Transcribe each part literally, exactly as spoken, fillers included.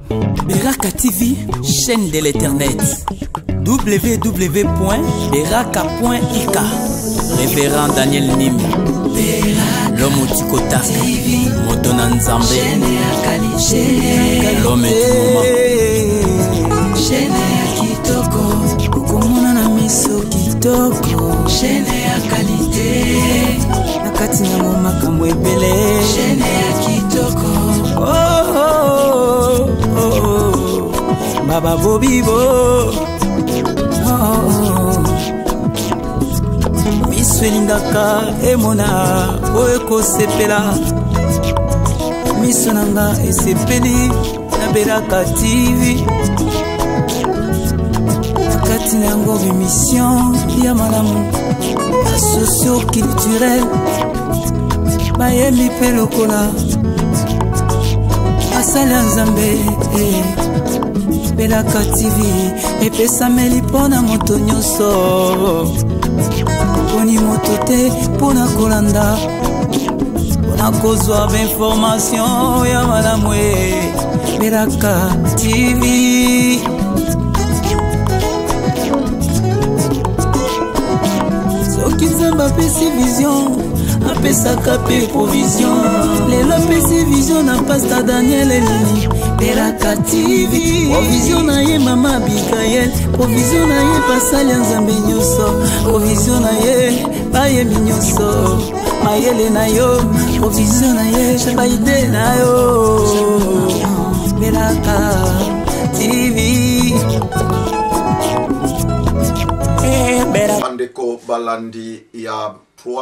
Beraka T V, chaîne de l'internet. w w w point beraka point i k. Révérend Daniel Nim, l'homme au tikota, Motona Nzambe, l'homme du moment. Chaîne ya kitoko, ukomona na miso kitoko. Chaîne ya qualité, nakati na mo makambo ebele. Chaîne ya kitoko, oh oh oh oh, baba bobibo, oh oh. Miso elingaka emona oyo kosepela, miso nanga esepeli na Beraka T V. Nakati nango émission ya malamu ya socio-culturel, bayembi mpe lokola asali ya Nzambe. Beraka T V epesameli mpona moto nyonso, poni moto te mpona kolanda, mpona kozwa bainformation ya malamu. Beraka T V soki Nzambe apesi vision, apesaka pe provision. Lelo apesi vision na Pastor Daniel Elini. Beraka T V provision na ye mama Abigail, provision na ye basali ya Nzambe nyonso, provision na ye bayembi nyonso, mayele na yo, provision na ye baide na yo. Beraka T V. Bandeko balandi ya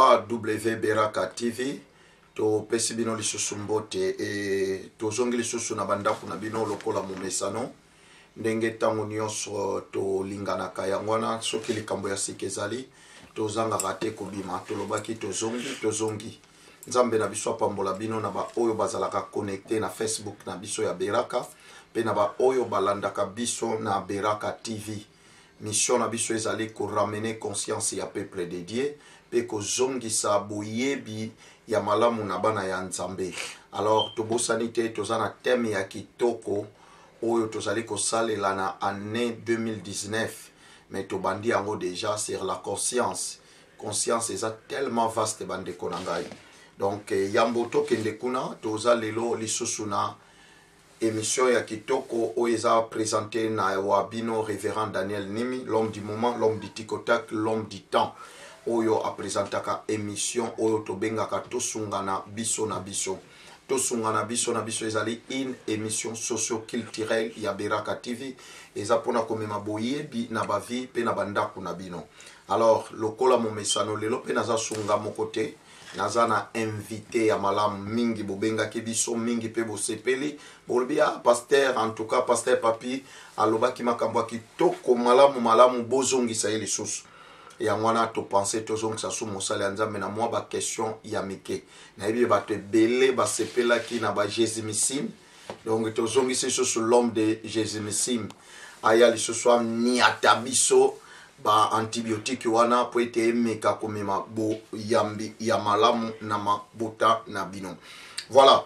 w Beraka T V, to pesi bino lisusu mbote e tozongi lisusu na bandaku na bino lokola mumesano ndenge tango nyonso to linganaka yangwana soki likambo ya sikezali tozangaka te kobima, tolobaki tozongi tozongi. Nzambe na biso apambola bino na ba oyo bazalaka connecté na Facebook na biso ya Beraka, pe na ba oyo balandaka biso na Beraka T V. Mission na biso ezali ko ramener conscience ya peuple de Dieu, pe ko zongisa boyebi ya malamu na bana ya Nzambe. Alors tobosani te tozana thème ya kitoko oyo tozali ko salela na année deux mille dix-neuf, mais tobandi yango déjà sur la conscience. Conscience est tellement vaste bande konangai. Donc yambo to kende kuna toza lelo lisusu na émission ya kitoko oyo eza présenté na wabino révérend Daniel Nimi, l'homme du moment, l'homme du tikotak, l'homme du temps. Oyo a présentaka émission oyo tobengaka tosungana biso na biso. Tosungana biso na biso ezali une émission socio-culturelle ya Beraka T V, eza pona komema boyebi na bavi pe na bandaku na bino. Alors lokola momesano lelo pe naza sunga mokote, naza na invité ya malamu mingi bobenga ke biso mingi pe bosepeli bolbia pasteur, en tout cas pasteur Papi alobaki makambo kitoko malamu malamu bozongisa ye lisusu ya mwana to penser tozongisa su mosala Nzambe na mwa ba question ya mike na yebi bato ebele basepelaki na ba Jésus Missim. Donc tozongisa su l'homme de Jésus Missim aya lisusu niata biso ba antibiotique wana po ete emeka komema bo yambi ya malamu na mabota na bino. Voilà,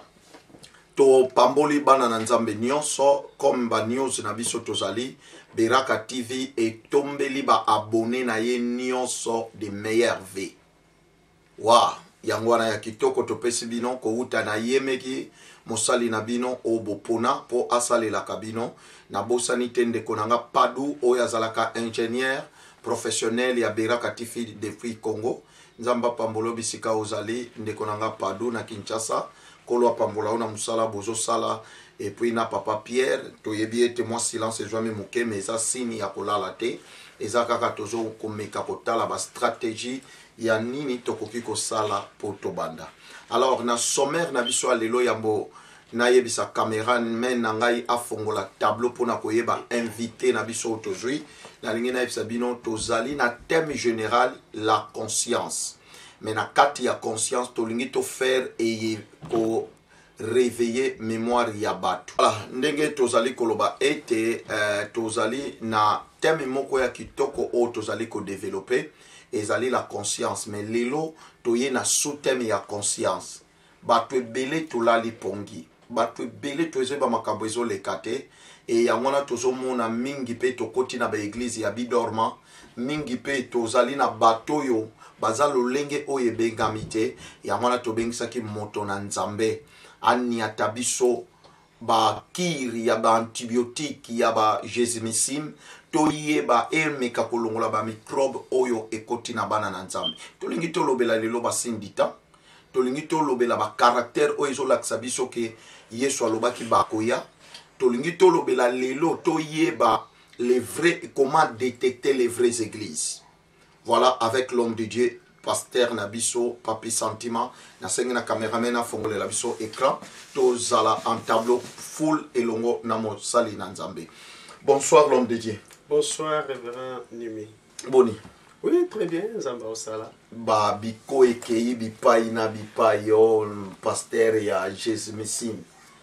to pamboli bana na Nzambe nyonso comme ba news na biso tozali Beraka T V et tombeli ba abonné na ye nyonso de meilleure vie. Wa yangwana ya kitoko to pesi bino ko uta na yemeki mosali na bino obopona po asale la kabino na bosani tende konanga padu oya zalaka ingénieur professionnel ya Beraka T V depuis Congo. Nzamba pambolo bisika ozali ndekonanga padu na Kinshasa kolo pambola ona musala bozo sala. Et puis na papa Pierre to yebi ete moi silence joami muke mais ça signe ya kolala te eza kaka tozo komeka kotala ba stratégie ya nini tokoki ko sala poto banda. Alors na sommaire na biso lelo yambo na yebisa caméra men na ngai afongola tableau pona koyeba invité na biso tozui na lingi na yebisa bino tozali na thème général la conscience. Mais na kati ya conscience to lingi to faire et ko réveiller mémoire ya bato. Voilà, ndenge tozali koloba ete euh, tozali na thème moko ya kitoko o tozali ko développer ezali la conscience, mais lelo toye na sous-thème ya conscience. Bato ebele tolali pongi. bato ebele tozoyeba makambo ezoleka te e yango wana tozomona mingi mpe tokoti na baeglize ya bidorma mingi mpe tozali na bato oyo baza lolenge oyo ebengami te yango wana tobengisaki moto na nzambe aniata biso bakiri ya baantibiotique ya bajesimicine toyeba emeka kolongola bamicrobe oyo ekoti na bana na nzambe tolingi tolobela lelo basindita tolingi tolobela bakaraktere oyo ezolakisa biso ke yesu alobaki bakoya tolingi tolobela lelo toyeba les vrais, comment détecter les vraies églises. Voilà, avec l'homme de Dieu, pasteur Nabiso, Papi Sentiment, na sengi na cameraman na fongole la biso écran, tozala en tableau full et longo namo sali nanzambe. Bonsoir l'homme de Dieu. Bonsoir révérend Nimi. Boni. Oui, très bien, Zamba Osala. Ba biko ekei bipai na bipai yo pasteur ya Jésus Messine.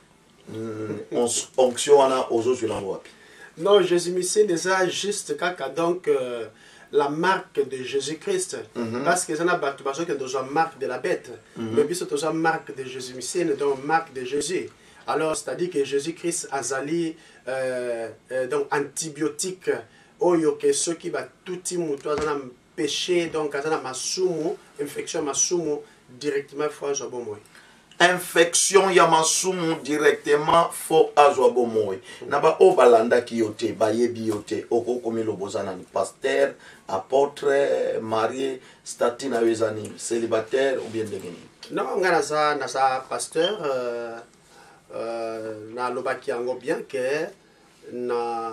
On onction ana ozo sur l'envoi. Non, Jésus-Christ déjà juste caca donc euh, la marque de Jésus-Christ. Mm -hmm. Parce que ça n'a pas besoin que dans une marque de la bête. Mm -hmm. Mais puis c'est une marque de Jésus-Christ, donc marque de Jésus. Alors c'est-à-dire que Jésus-Christ a zali euh, euh, donc antibiotique. Oyo que ceux qui va tout timou toi dans péché donc dans masumu infection masumu directement faut à bon infection ya masumu directement fo azwa bomoy na ba obalanda ki yote bayebi yote okokomi lobozana ni pasteur apôtre marié statut na wezani célibataire ou bien degeni non ngana za na sa pasteur euh, euh, na lobaki yango bien que na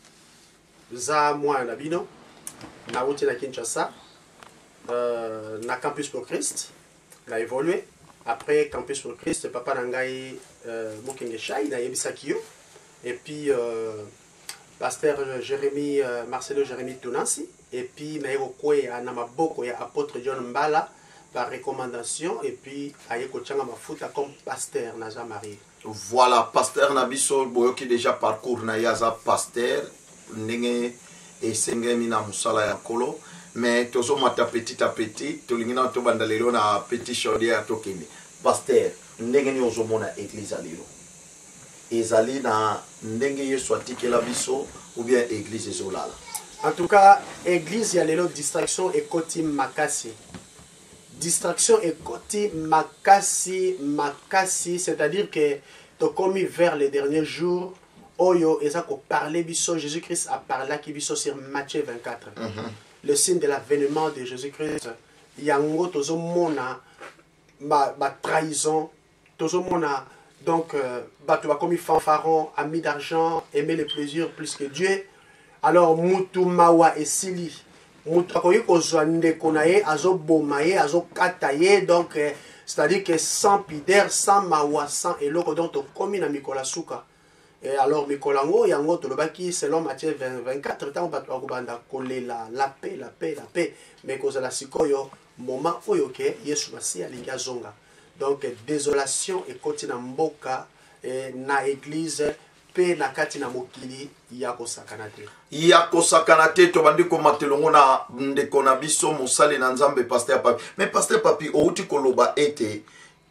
za moi na bino na route na Kinshasa euh, na campus pour Christ na évolué. Après Campus pour Christ, papa nangai Mokenge Shai na Yebisakio et puis euh, pasteur Jérémy euh, Marcelo Jérémy Tunansi et puis na Yokwe Anamaboko ya apôtre John Mbala par recommandation et puis ayeko changa mafuta comme pasteur Naza Marie. Voilà, pasteur Nabiso boyoki déjà parcours na yaza pasteur ndenge et sengemi na musala ya kolo. Mais tozo mata petit à petit tolingina to bandalelo na petit chaudière tokende pasteur ndenge ni ozomona église alilo ezali na ndenge yesu atikela biso ou bien église ezolala. En tout cas église ya lelo distraction et koti makasi distraction et koti makasi makasi c'est-à-dire que to commis vers les derniers jours oyo eza ko parler biso Jésus-Christ a parlé qui biso sur Matthieu vingt-quatre. Mm -hmm. Le signe de l'avènement de Jésus-Christ, yango tozo mona ba, ba trahison, tozo mona donc bato ba komi fanfaron, ami d'argent, aimer le plaisir plus que Dieu. Alors mutu mawa esili, mutu akoyi kozwa ndeko na ye, azo boma ye, azo kata ye, donc euh, c'est-à-dire que sans pidère, sans mawa, sans eloko donc to komi na mikola suka. Et alors, Mikolango, yango, tolobaki, selon Matthieu vingt-quatre, tant que banda kolela la paix, la paix, la paix. Mais cause la sikoyo, moment oyoke, Yesu masi alinga zonga. Donc, désolation et kotina mboka, na église, pe na kati na mokili, yako sakanate. Yako sakanate, to bandi ko matelongo na ndeko na biso, mosale na nzambe, pasteur papi. Mais pasteur papi, outi koloba ete,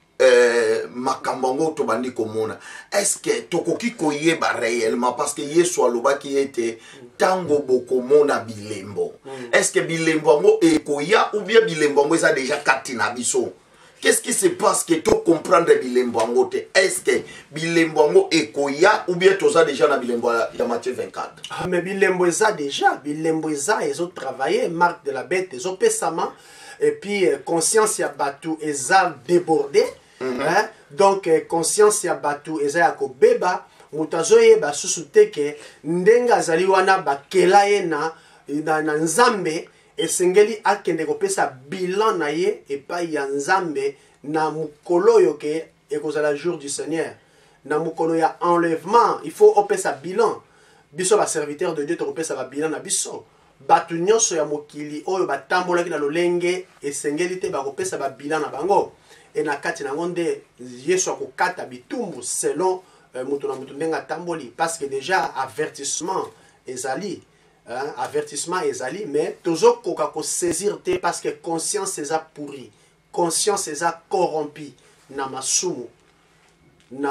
Euh, makambango to bandi komona est-ce que tokoki koyeba réellement parce que yesu alobaki ete tango bokomona bilembo mm. Est-ce que bilembo ngo ekoya ou bien bilembo ngo eza déjà kati na biso? Qu'est-ce qui se passe que to comprendre bilembo ngo te? Est-ce que bilembo ngo ekoya ou bien toza déjà na bilembo ya Matthieu vingt-quatre? Ah mais bilembo eza déjà bilembo eza ezo travailler marque de la bête ezo pesama et puis conscience ya batu eza débordé. Mm -hmm. Hein? Donc conscience ya batu eza ya kobeba mutazoye basusu teke ndenga azali wana bakela ye na na nzambe esengeli akende kopesa bilan na ye epai ya nzambe na mukolo yo ke ekozala jour du Seigneur na mukolo ya enlèvement il faut opesa bilan biso ba serviteur de Dieu to kopesa ba bilan na biso batu nyonso ya mokili oyo batambolaki na lolenge esengeli te ba kopesa ba bilan na bango. Et na kati na ngonde yesu akokata bitumbu selon euh, mutu na mutu ndenga tamboli parce que déjà avertissement ezali hein, avertissement ezali mais tozo koka ko saisir te parce que conscience eza pourri conscience eza corrompi na masumu na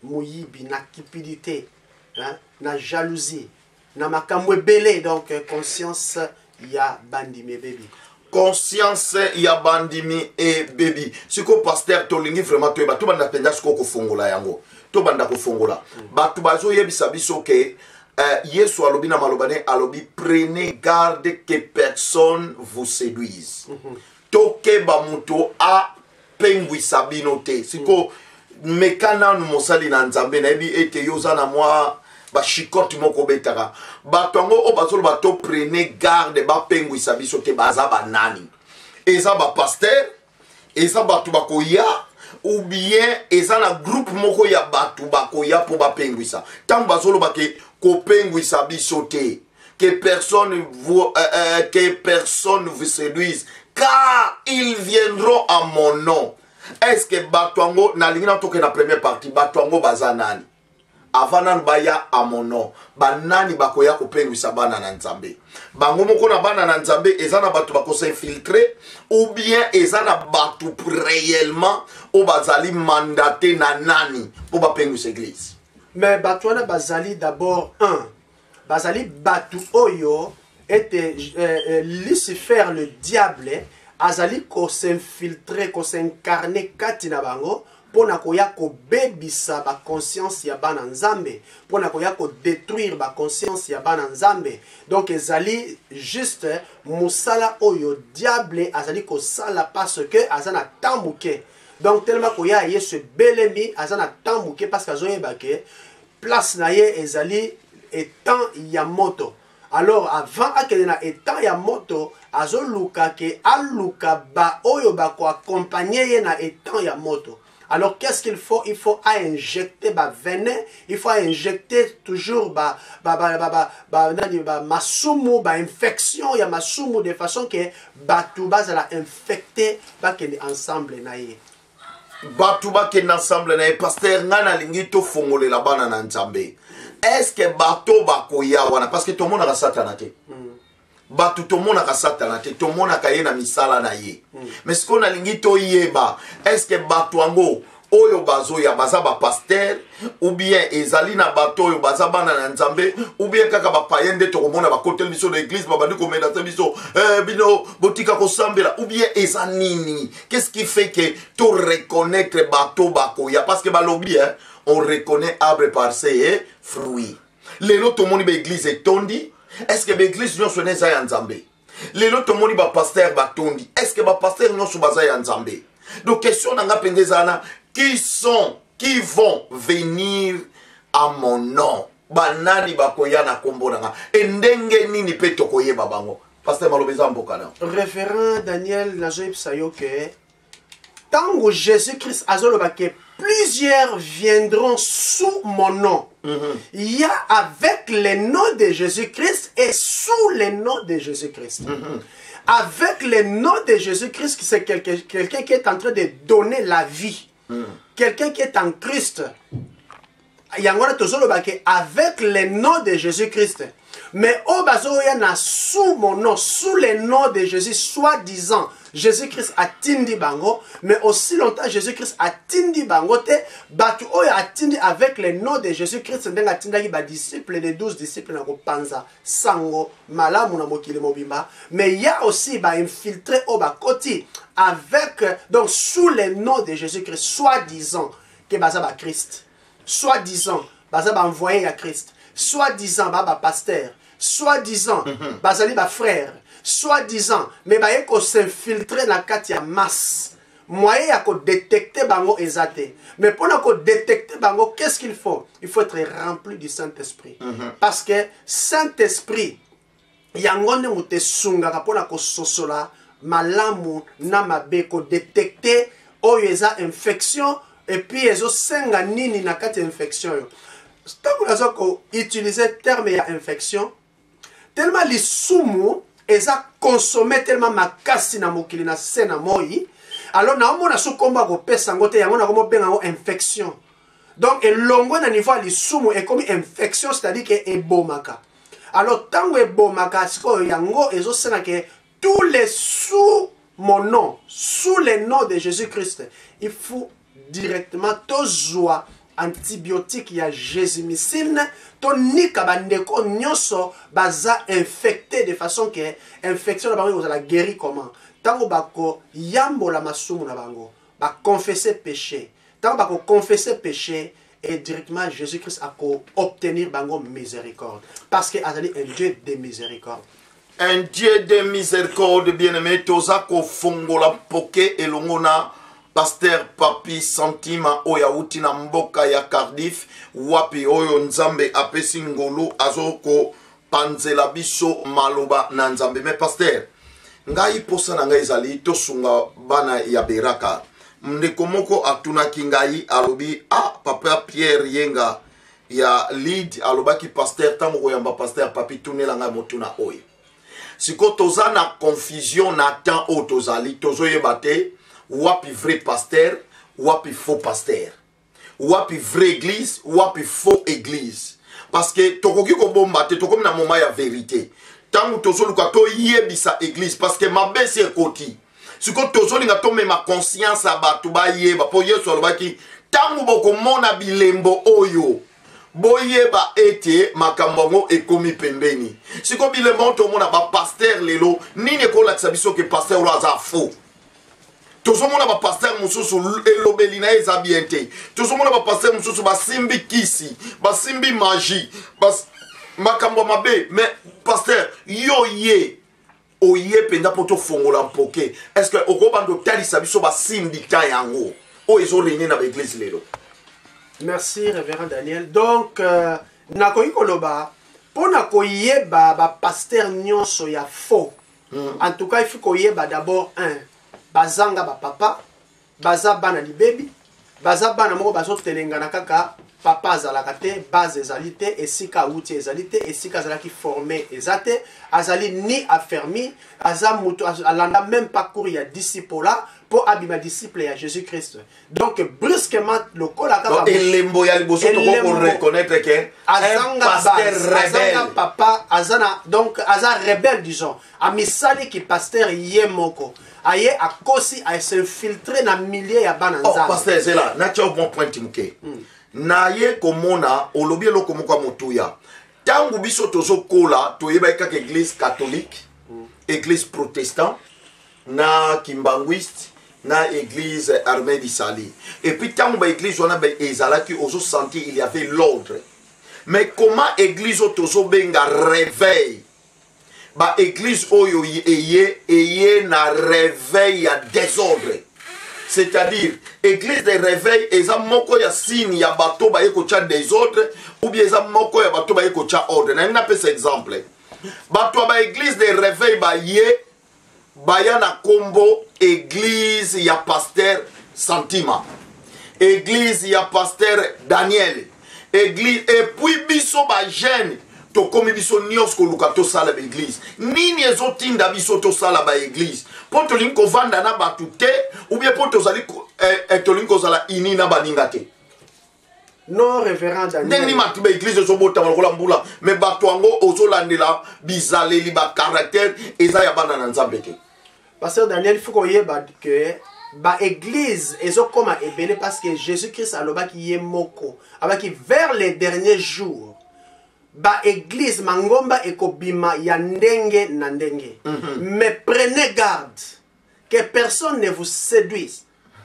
moyibi na cupidité hein, na jalousie na makambo ebele donc conscience ya bandimi baby conscience ya bandimi e baby siko pasteur tolingi vraiment to ba to banda penda siko ko fongola yango to banda ko fongola ba to bazo yebisa biso ke Uh, Yesu alobi na malobane alobi prenez garde que personne vous séduise. Mm -hmm. Toke ba muto a pengwisa bino te. Siko mm. mekana nu mosali na nzambe na ebi ete yoza na mwa ba shikoti moko betaka. Ba tongo o bazolo ba to prenez garde ba pengwisa biso te baza ba nani. Eza ba pasteur, eza ba tubakoya ou bien eza na groupe moko ya batu bakoya po ba pengwisa. Tam bazolo ba ke Kopengwisa bisote, que personne vous, euh, euh, que personne vous séduise, car ils viendront à mon nom. Est-ce que Batuango, na lingina toke na première partie, Batuango bazanani, avant nan baya à mon nom, banani bakoya kopengwisa bana na nzambe. Bango moko na bana na nzambe, ezana batu bako s'infiltrer, ou bien ezana batu réellement, ou bazali mandaté na nani, pour bapengwisa église. Mais Batouana Bazali d'abord un. Bazali Batu Oyo était euh, euh, Lucifer le diable. Azali ko s'infiltrer, ko s'incarner katina bango. Pona koya ko bebisa ba conscience ya bana nzambe. Pona koya ko détruire ba conscience ya bana nzambe. Donc ezali juste musala Oyo diable azali ko sala parce que azana tambuke. Donc tellement qu'il y a ce belemi azana tambouke parce que zoye bake place na ye ezali étant yamoto. Alors avant akele na étant yamoto azoluka ke aluka ba oyo ba ko accompagner ye na étant yamoto. Alors qu'est-ce qu'il faut? Il faut injecter ba venin, il faut injecter toujours ba ba ba ba ba ba nani ba masumu ba infection ya masumu de façon que ba tout bas la infecter ba ke ensemble na ye. Batu bake ensemble na pasteur ngana lingi to fongole la bana na nzambe. Est-ce que bato bakoya wana parce que tout le monde a satana te. Mm. Batu tout le monde a satana te, tout le monde a kaye na misala na ye. Mm. Mais ce qu'on a lingi to yeba, est-ce que batu ango oyo bazo ya baza ba pasteur ou bien ezali na bato oyo baza bana na nzambe ou bien kaka ba payende to komona ba kotel biso de l'église ba bandi komenda biso eh bino botika ko sambela ou bien ezanini. Qu'est-ce qui fait que to reconnaître bato bakoya parce que ba lobby hein, on reconnaît arbre par ses fruits. Lelo to moni ba église etondi, est-ce que ba église nyo sone za ya nzambe? Lelo to moni ba pasteur ba tondi, est-ce que ba pasteur nyo so baza ya nzambe? Donc question nanga pendezana qui sont, qui vont venir à mon nom. Banani bakoya na kombo nanga. Endenge nini pe tokoye babango. Pasteur malobeza mboka na. Référent Daniel Nazoïb Sayoke. Tango Jésus-Christ azoloba que plusieurs viendront sous mon nom. Mm-hmm. Il y a avec le nom de Jésus-Christ et sous le nom de Jésus-Christ. Mm-hmm. Avec le nom de Jésus-Christ, c'est quelqu'un quelqu'un qui est en train de donner la vie. Mm. Quelqu'un qui est en Christ. Avec le nom de Jésus-Christ. Mais au bazoya na sous mon nom, sous le nom de Jésus, soi-disant, Jésus-Christ a tindi bango, mais aussi longtemps Jésus-Christ a tindi bango te, batu oya a tindi avec le nom de Jésus-Christ, ndenga tindaki ba disciples, les douze disciples na kopanza, sango, malamu na mokili mobimba, mais il y a aussi ba infiltré au ba koti, avec, donc sous le nom de Jésus-Christ, soi-disant, que baza ba Christ, soi-disant, baza ba envoyé à Christ, soi-disant, ba pasteur, soi-disant, mm-hmm. bazali ba frère, soi-disant, mais ba yeko s'infiltrer na kati ya masse. Moyen ya ko détecter bango ezate. Mais pour ko détecter bango, qu'est-ce qu'il faut? Il faut être rempli du Saint-Esprit. Mm-hmm. Parce que Saint-Esprit, yangonde mute sunga pour ko sosola malamu na mabe ko détecter oyo eza infection et puis ezo senga nini na kati infection yo. Tant que nous avons utilisé le terme ya infection, tellement les sumu eza consommé tellement makasi na mokili na sena moi, alors na omona so komba ko pesa ngote yango na komo benga infection. Donc elongo na niveau les sumu est comme infection, c'est-à-dire que ebomaka. Alors tango ebomaka siko yango ezo sena que tous les sous mon nom, sous le nom de Jésus-Christ, il faut directement tozwa antibiotique ya jésimicine to nika bandeko nyonso baza infecté de façon que infection na bango la guéri comment tango bako yambola masumu na bango ba confesser péché tango bako confesser péché et directement Jésus-Christ a obtenir bango miséricorde parce que azali un Dieu de miséricorde. Un Dieu de miséricorde, bien-aimé, toza ko fongola poke elongona Pasteur Papi Santima oya uti na mboka ya Cardiff wapi oyo nzambe apesi ngolu azoko panzela biso maloba na nzambe. Mais pasteur, ngai posa na ngai ezali tosunga bana ya Beraka. Ndeko moko atunaki ngai alobi ah papa Pierre Yenga ya lead alobaki pasteur tango koyamba pasteur Papi tunela ngai motuna oyo. Siko toza na confusion na temps o tozali tozo yebate wapi vrai pasteur wapi faux pasteur wapi vraie église wapi faux église parce que tokoki ko bomba te tokomi na moment ya vérité tango tozo luka to yebisa église parce que mabesi ekoti siko tozo linga to mema conscience abatu ba yeba po Yesu alobaki tango boko mona bilembo oyo boyeba ete makambo ekomi pembeni siko bilembo to mona ba pasteur lelo nini ko la biso ke pasteur lo aza faux. Tozomona ba pasteur mususu elobeli na eza bien te. Tozomona ba pasteur mususu basimbi kisi, basimbi magie, bas makambo mabe, mais pasteur yo ye oye penda poto fongola mpoke. Est-ce que okobando tali sabiso basimbi ta yango o ezo réunir na l'église lelo? Merci révérend Daniel. Donc euh, nakoyi koloba pona koyeba ba pasteur nyonso ya faux. Mm. En tout cas il faut koyeba d'abord un bazanga ba papa baza bana libebi baza bana moko bazo telengana kaka papa azalaka te base ezali te esika outi ezali te esika azalaki formé ezate azali ni affermi aza mutu alanda même parcours ya disciple là pour abima disciple ya Jésus-Christ. Donc brusquement le kola kaka elembo ya liboso to ko reconnaître que un pasteur rebelle papa azana donc aza rebelle disons amisali ki pasteur yemoko aye akosi a s'infiltrer na milieu ya bananza. Oh pasteur c'est là na tio bon point timke na ye komona olobi eloko moko motuya tangu biso tozo kola toyeba kaka église catholique mm. église protestant na kimbanguiste na église armée d'Isali et puis tangu ba église on a ba ezalaki ozo sentir il y avait l'ordre mais comment église tozo benga réveil ba église oyo eye eye na réveil ya désordre c'est-à-dire église de réveil eza moko ya signe ya bato ba yeko cha désordre ou bien eza moko ya bato ba yeko cha ordre na nina pesa exemple bato ba église de réveil ba ye ba ya na kombo église ya pasteur Santima église ya pasteur Daniel église et puis biso ba jeune to komi biso nyos ko luka to sala ba église nini ezotinda biso to sala ba église poto linko vanda na batu te ou bien poto zali eh, to linko zala ini na baninga te. Non révérend Daniel ndeni mati ba église zo bota ngola mbula mais batu ango ozo landela bizaleli ba caractère eza ya bana na nzambe te. Pasteur Daniel faut qu'on yeba que ba église ezo koma ebele parce que Jésus-Christ alobaki yemoko abaki vers les derniers jours ba église mangomba ekobima ya ndenge na ndenge. Mm -hmm. Mais prenez garde que personne ne vous séduise.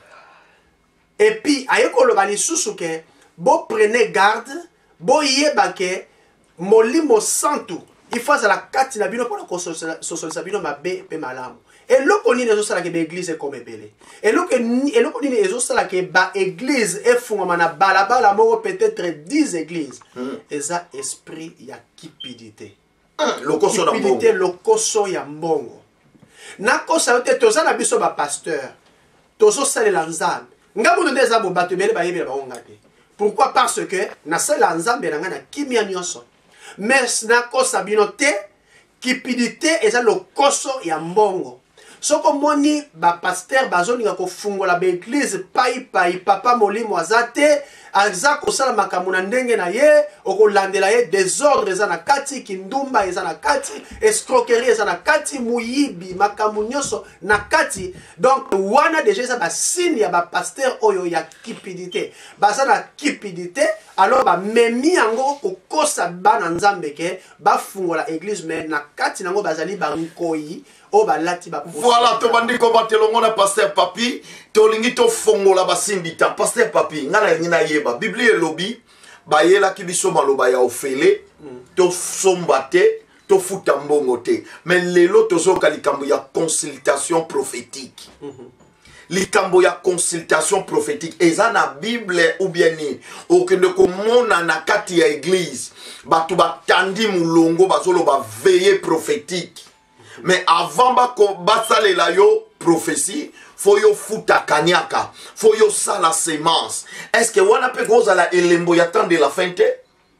Et puis ayeko ba lisusu ke bo prenez garde bo yeba ke molimo santu il faut la kati na bino pona ko sosolisa bino mabe pe malamu. Et loko nini ezo sala ke ba église comme ebele. Et loko et loko nini ezo sala ke ba église efungama na balabala moko peut-être dix églises. Mm. Eza esprit ya cupidité. Mm. Lokoso na mbongo. Cupidité lokoso ya mbongo. Na kosa yote toza na biso ba pasteur. Tozo salela nzambe. Ngamu ndeza bo bato bele ba yebela ba ngate. Pourquoi? Parce que na sala nzambe na ngana kimia nyonso. Mais na kosa bino te cupidité eza lokoso ya mbongo. soko moni ba pasteur bazolinga kofungola ba église pai pai papa molimo azate aza kosala makambo na ndenge na ye okolandela ye désordre eza na kati kindumba eza na kati escroquerie eza na kati muyibi makambo nyonso na kati donc wana déjà eza basigne ya bapasteur oyo ya cupidité baza na cupidité alors bamemi yango kokosa bana nzambe ke bafungola église mais na kati nango bazali bankoyi o balati ba voilà to bandiko batelongo na pasteur Papi to lingi to fongola basindita pasteur Papi ngana ngina yeba biblia elobi bayela ki biso maloba ya ofele to sombate to futa mbongo te mais lelo tozoka likambo ya consultation prophétique likambo ya consultation prophétique eza na bible ou bien ni okende komona na kati ya église batu batandi mulongo bazoloba veillée prophétique. Mais avant bako basalela yo prophétie, faut yo futa kanyaka, faut yo sa la semence. Est-ce que wana pe goza la elembo yatande la fin te?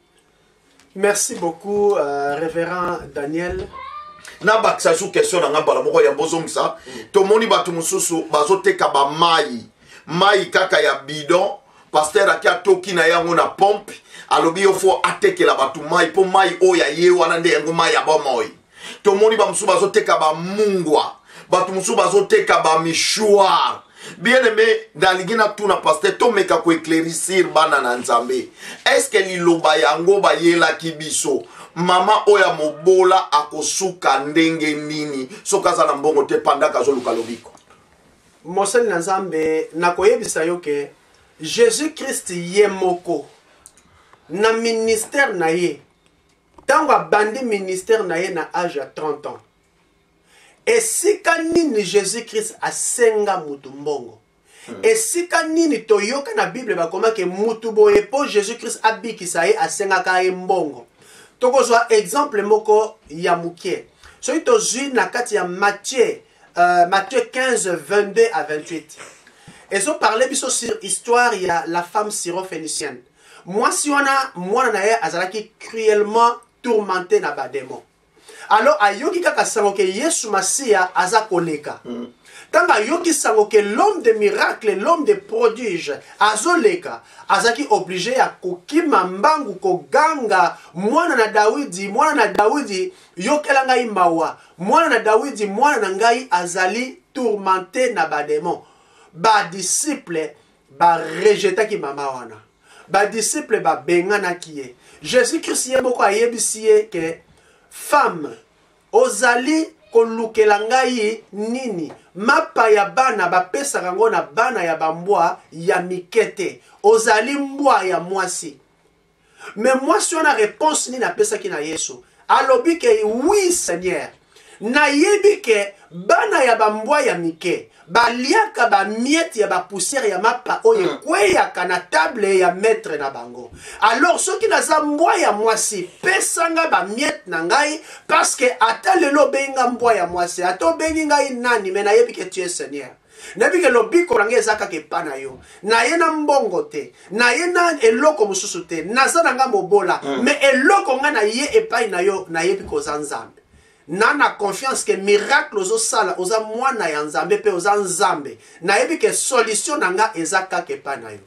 Merci beaucoup euh, révérend Daniel. Na baksa sou question na ngamba la moko ya bozongisa, to moni batu mususu bazoteka ba mai. Mai kaka ya bidon, pasteur akia toki na yango na pompe, alobi yo faut ateke la batu mai po mai oya ye wana nde yango mai ya ba moi. To moni ba musu bazoteka ba mungwa batu musu bazoteka ba mishwar bien aimé dans ligina tuna pasteur to meka ko éclaircir bana na nzambe est-ce que liloba yango ba yela kibiso mama oya mobola akosuka ndenge nini sokaza na mbongo te pandaka zoluka lobiko mosali na nzambe nakoyebisa yo ke Jésus Christ ye moko na ministère na ye tango abandi ministère na ye na âge ya trente ans esika nini Jésus Christ asenga mutu mbongo hmm. esika nini toyoka na Bible bakoma ke mutu boye po Jésus Christ abikisa ye asengaka ye mbongo tokozwa exemple moko ya mukie soki tozwi na kati ya Matthieu euh, Matthieu quinze vingt-deux à vingt-huit ezo parle biso sur histoire ya la femme syrophénicienne mwasi wana mwana na ye azalaki cruellement tourmenté na ba démon. Alors ayoki kaka sango ke Yesu Masia aza koleka. Mm. Tanga ayoki sango ke l'homme de miracle, l'homme de prodige azoleka, azaki obligé ya kokima mbangu koganga mwana na Dawidi, mwana na Dawidi yokela ngai mawa, mwana na Dawidi, mwana na ngai azali tourmenté na ba démon. Ba disciple ba rejeta ki mama wana. Ba disciple ba bengana kiye. Jésus-Christ ye moko ayebisi ye ke femme ozali kolukela ngai nini mapa ya bana bapesaka ngo na bana ya bambwa ya mikete ozali mbwa ya mwasi mais mwasi wana réponse nini apesaki na Yesu alobi ke oui Seigneur nayebi ke bana ya bambwa ya mike baliaka ba miette ya ba poussière ya mapa oyo kweyaka na table ya maître na bango alors soki naza mbwa ya mwasi pesanga ba miette na ngai parce que ata lelo benga mbwa ya mwasi ato bengi ngai nani mais nayebi ke tu es Seigneur nayebi ke lobiko nanga ezaka ke pa na yo naye na mbongo te naye na eloko mosusu te naza nanga mobola mm. mais eloko nga na ye epai na yo nayebi koza nzambe nana confiance que miracle ozo sala oza mwana ya nzambe pe oza nzambe nayebi ke solution nanga ezaka ke pa na yo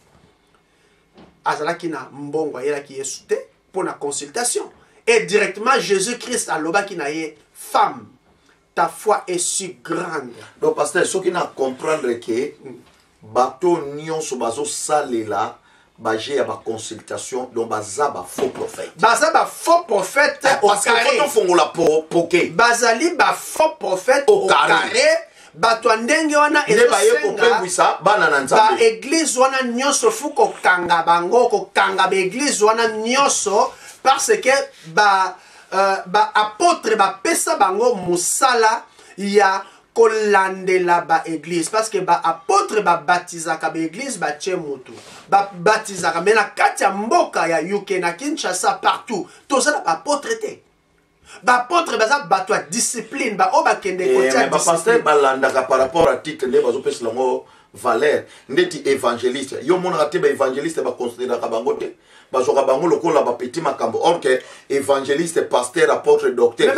azalaki na mbongo ayelaki Yesu te pour na consultation et directement Jésus Christ alobaki na ye femme ta foi est si grande. Donc pasteur soki na comprendre que bato nyonso bazo salela baje ya ba consultation donc baza ba faux prophète baza ba faux prophète au carré parce que fongola po poké bazali ba faux prophète au carré bato ndenge wana ezosenga bana na nzambe ba église wana nyonso fuko kanga bango ko kanga ba église wana nyonso parce que ba uh, ba apôtre ba pesa bango musala ya kolandela ba église parce que ba apôtre ba batizaka ba église ba tchemutu ba batizaka mais na kati ya mboka ya U K na Kinshasa partout tozala ba apôtre te ba apôtre baza batwa discipline ba oba kende kotia discipline ba pasteur balandaka par rapport à titre ne bazo pesa lango valeur ndeti évangéliste yo mona te ba évangéliste ba considérer ka bango te ba soka bango lokola ba petit makambo or que évangéliste pasteur apôtre docteur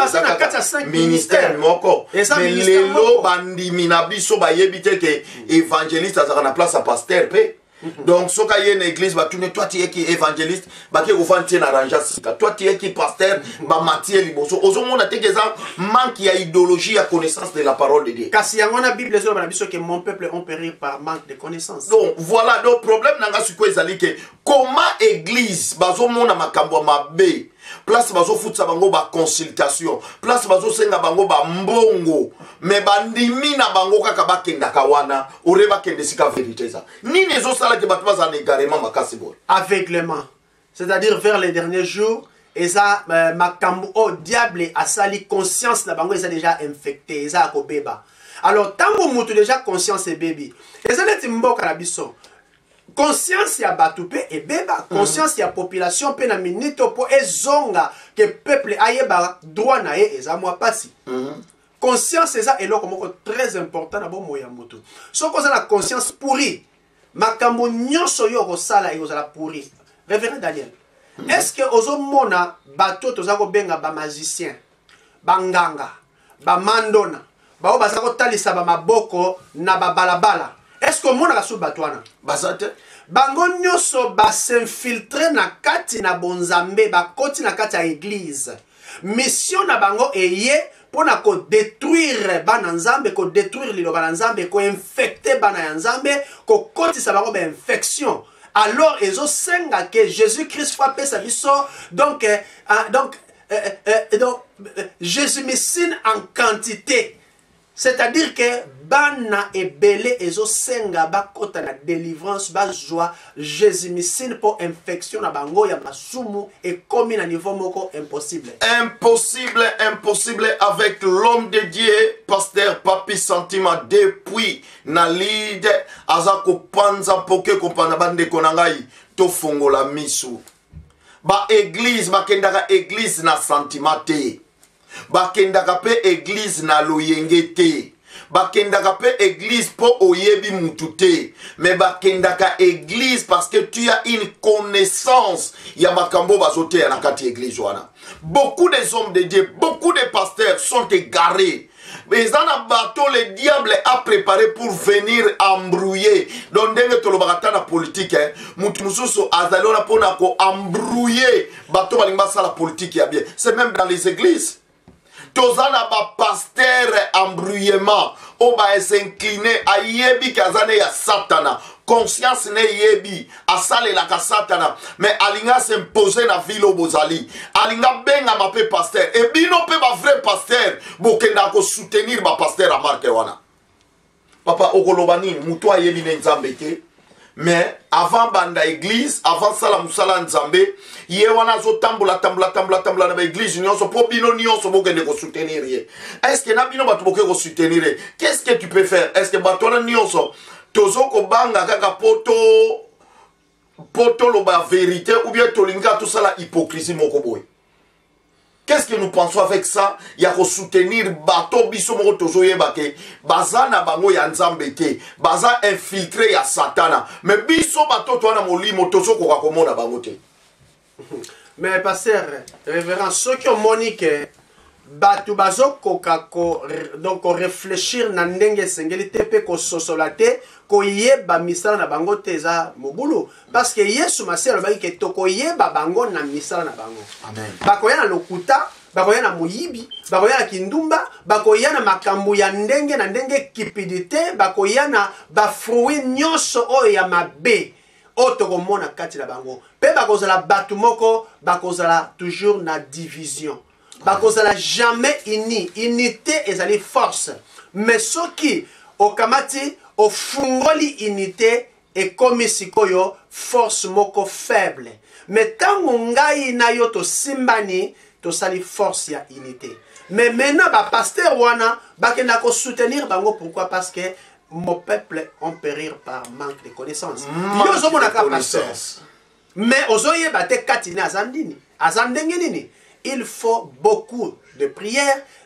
ministère moko mais lelo bandimi na biso ba yebite que évangéliste azaka na place à pasteur pe. Donc, si tu as une église, toi tu es qui évangéliste, tu es qui toi tu es qui pasteur, tu es qui liboso. Aux hommes, on a des manque d'idéologie à connaissance de la parole de Dieu. Car si on a la Bible, que mon peuple ont péri par manque de connaissance. Donc, voilà, le problème, c'est que comment l'église, on a ma bé, place bazo futsa bango ba consultation, place bazo senga bango ba mbongo, mais bandimi na bango kaka bakenda kawana, ore bakende sika vérité ça. Ni nezo sala ke batu baza égarément makasi boy. Aveuglement. C'est-à-dire vers les derniers jours, et ça euh, makambo au diable a sali conscience na bango, ils sont déjà infecté, ils ont beba. Alors tant que mutu déjà conscience et bébé, et ça net mboka na biso. Conscience ya batupe et beba, conscience ya population pe na minito po ezonga que peuple ayeba droit na ye eza moi pasi. Conscience eza eloko moko très important na bomo ya mutu. So ko la conscience pourri, makambo nyonso yo ko sala yo la pourri. Révérend Daniel. Est-ce que ozo mona bato toza ko benga ba magicien, banganga, ba mandona, ba o bazako talisa ba maboko na ba balabala. Est-ce que mon rasoul batouana? Basate. Bango nyoso ba s'infiltrer na kati na bonzambe ba koti na kati ya église. Mission na bango eye pour na ko détruire bana nzambe, ko détruire lilo bana nzambe, ko infecter bana nzambe, ko koti sa bango ba infection. Alors ezo senga que Jésus-Christ frappe sa biso donc euh, donc euh, euh, donc euh, Jésus messine en quantité. C'est-à-dire que bana et belé ezo senga ba kota na délivrance ba joie Jésus missine pour infection na bango ya masumu et comme na niveau moko impossible. Impossible, impossible avec l'homme de Dieu, pasteur Papi Sentiment depuis na lead azako panza poke kopana bande konangai to fongola misu. Ba église ba kendaka église na sentiment te. Bakendaka pe église na loyenge te. Bakendaka pe église po oyebi mutu te. Mais bakendaka église parce que tu as une connaissance. Ya makambo bazote ya nakati église wana. Beaucoup des hommes de Dieu, beaucoup de pasteurs sont égarés. Mais dans un bateau, le diable a préparé pour venir embrouiller. Donc, dès que la politique, Moutmoussoso Azalona Ponako embrouiller bateau la politique. C'est même dans les églises. Tozana ba pasteur embrouillement o ba s'incliner a yebi kazane ya satana conscience ne yebi asale la ka satana mais alinga s'imposer na ville bozali alinga benga ma pe pasteur et bino pe ba vrai pasteur bokenda ko soutenir ba pasteur a marque wana papa okolobani muto ayebi ne nzambe te. Mais avant banda église, avant ça la musala nzambe, ye wana zo tambola tambola tambola tambola na église nyonso po bino nyonso bokende ko soutenir ye. Est-ce que na bino batu boke ko soutenir? Qu'est-ce que tu peux faire? Est-ce que batu na nyonso tozo ko banga kaka poto poto lo ba vérité ou bien tolinga tout ça la hypocrisie moko boy? Qu'est-ce que nous pensons avec ça? Il y a que soutenir bateau biso moko tozo yebake bazana bango ya nzambe te baza infiltré ya satana mais biso bateau to na molimo tozo ko komona bango te. Mais pasteur révérend ceux qui ont monique batu bazo koka ko donc réfléchir na ndenge sengeli tepe ko sosolate ko yeba misala na bango teza mobulu parce que Yesu maselo ba ke to ko yeba bango na misala na bango. Amen. Bakoya na lokuta, bakoya na moyibi, bakoya na kindumba, bakoya na makambu ya ndenge na ndenge kipidité, bakoya na ba fruit nyonso o ya mabe. Otokomona kati na bango. Pe bakozala batu moko, bakozala toujours na division. Bakozala jamais uni, unité ezali force. Mais ce qui au kamati au fungoli unité et comme sikoyo force moko faible. Mais tant ngai na yo to simbani to sali force ya unité. Mais maintenant ba pasteur wana bakenda ko soutenir bango pourquoi parce que mon peuple ont périr par manque de connaissances. Yo zo monaka pasteur. Mais ozoye bate katine azandini, azandenge nini. Il faut beaucoup de prières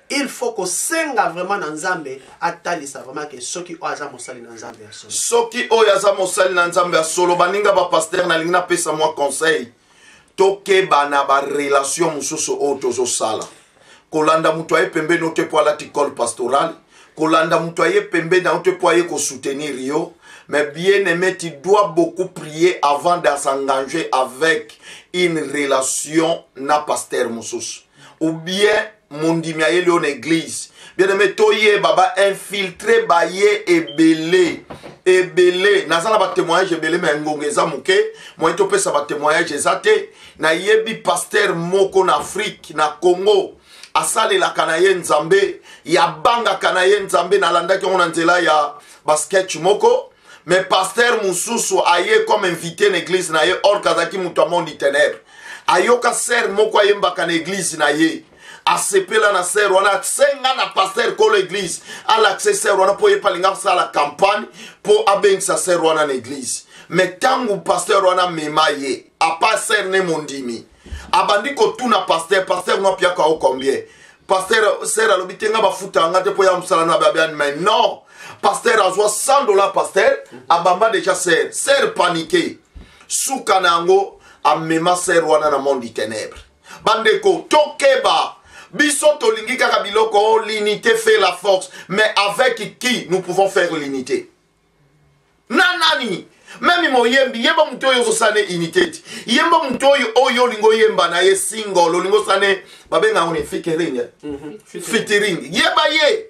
il faut que senga vraiment na nzambe atalisa vraiment que soki o aza mosali na nzambe ya solo soki o aza mosali na nzambe ya solo baninga ba pasteur na lingina pesa moi conseil tokeba na ba relation mususu o tozo sala kolanda mutu aye pembe no te po la ticole pastoral kolanda mutu aye pembe na te po aye ko soutenir yo. Mais bien aimé, tu dois beaucoup prier avant de s'engager avec une relation na pasteur Moussous. Ou bien, mon dimiaye en église. Bien aimé, toye baba infiltré baye et belé. Et belé. Nazana ba témoignage belé mais ngongeza mouke. Moi to pe sa ba témoignage ezate. Na yebi pasteur moko na Afrique, na Congo. Asale la kanaye nzambe. Ya banga kanaye nzambe na landa ki on nzela ya basket moko. Mais pasteur Moussoussou aye comme invité l'église na ye or kazaki mutamon di ténèbres. Ayoka ser moko yemba kan église na ye. Asepela na ser wana senga na pasteur ko l'église. A l'accès ser wana po yepalinga sa la campagne po abeng sa ser wana l'église. Mais tangu pasteur wana mema ye, a pas ser ne mondimi. Abandi ko tuna pasteur, pasteur no pia ka o combien. Pasteur ser alobitenga ba futa ngate po ya msala na babian mais non. Pasteur a joie cent dollars pasteur abamba déjà ser ser paniqué soukanango amema ser wana na monde ténèbres bandeko tokeba biso tolingi kaka biloko l'unité fait la force mais avec qui nous pouvons faire l'unité nanani même moyembi yemba muto yo sane unité yemba muto yo oyo lingo yemba na ye single lingo sane babenga on featuring featuring yeba ye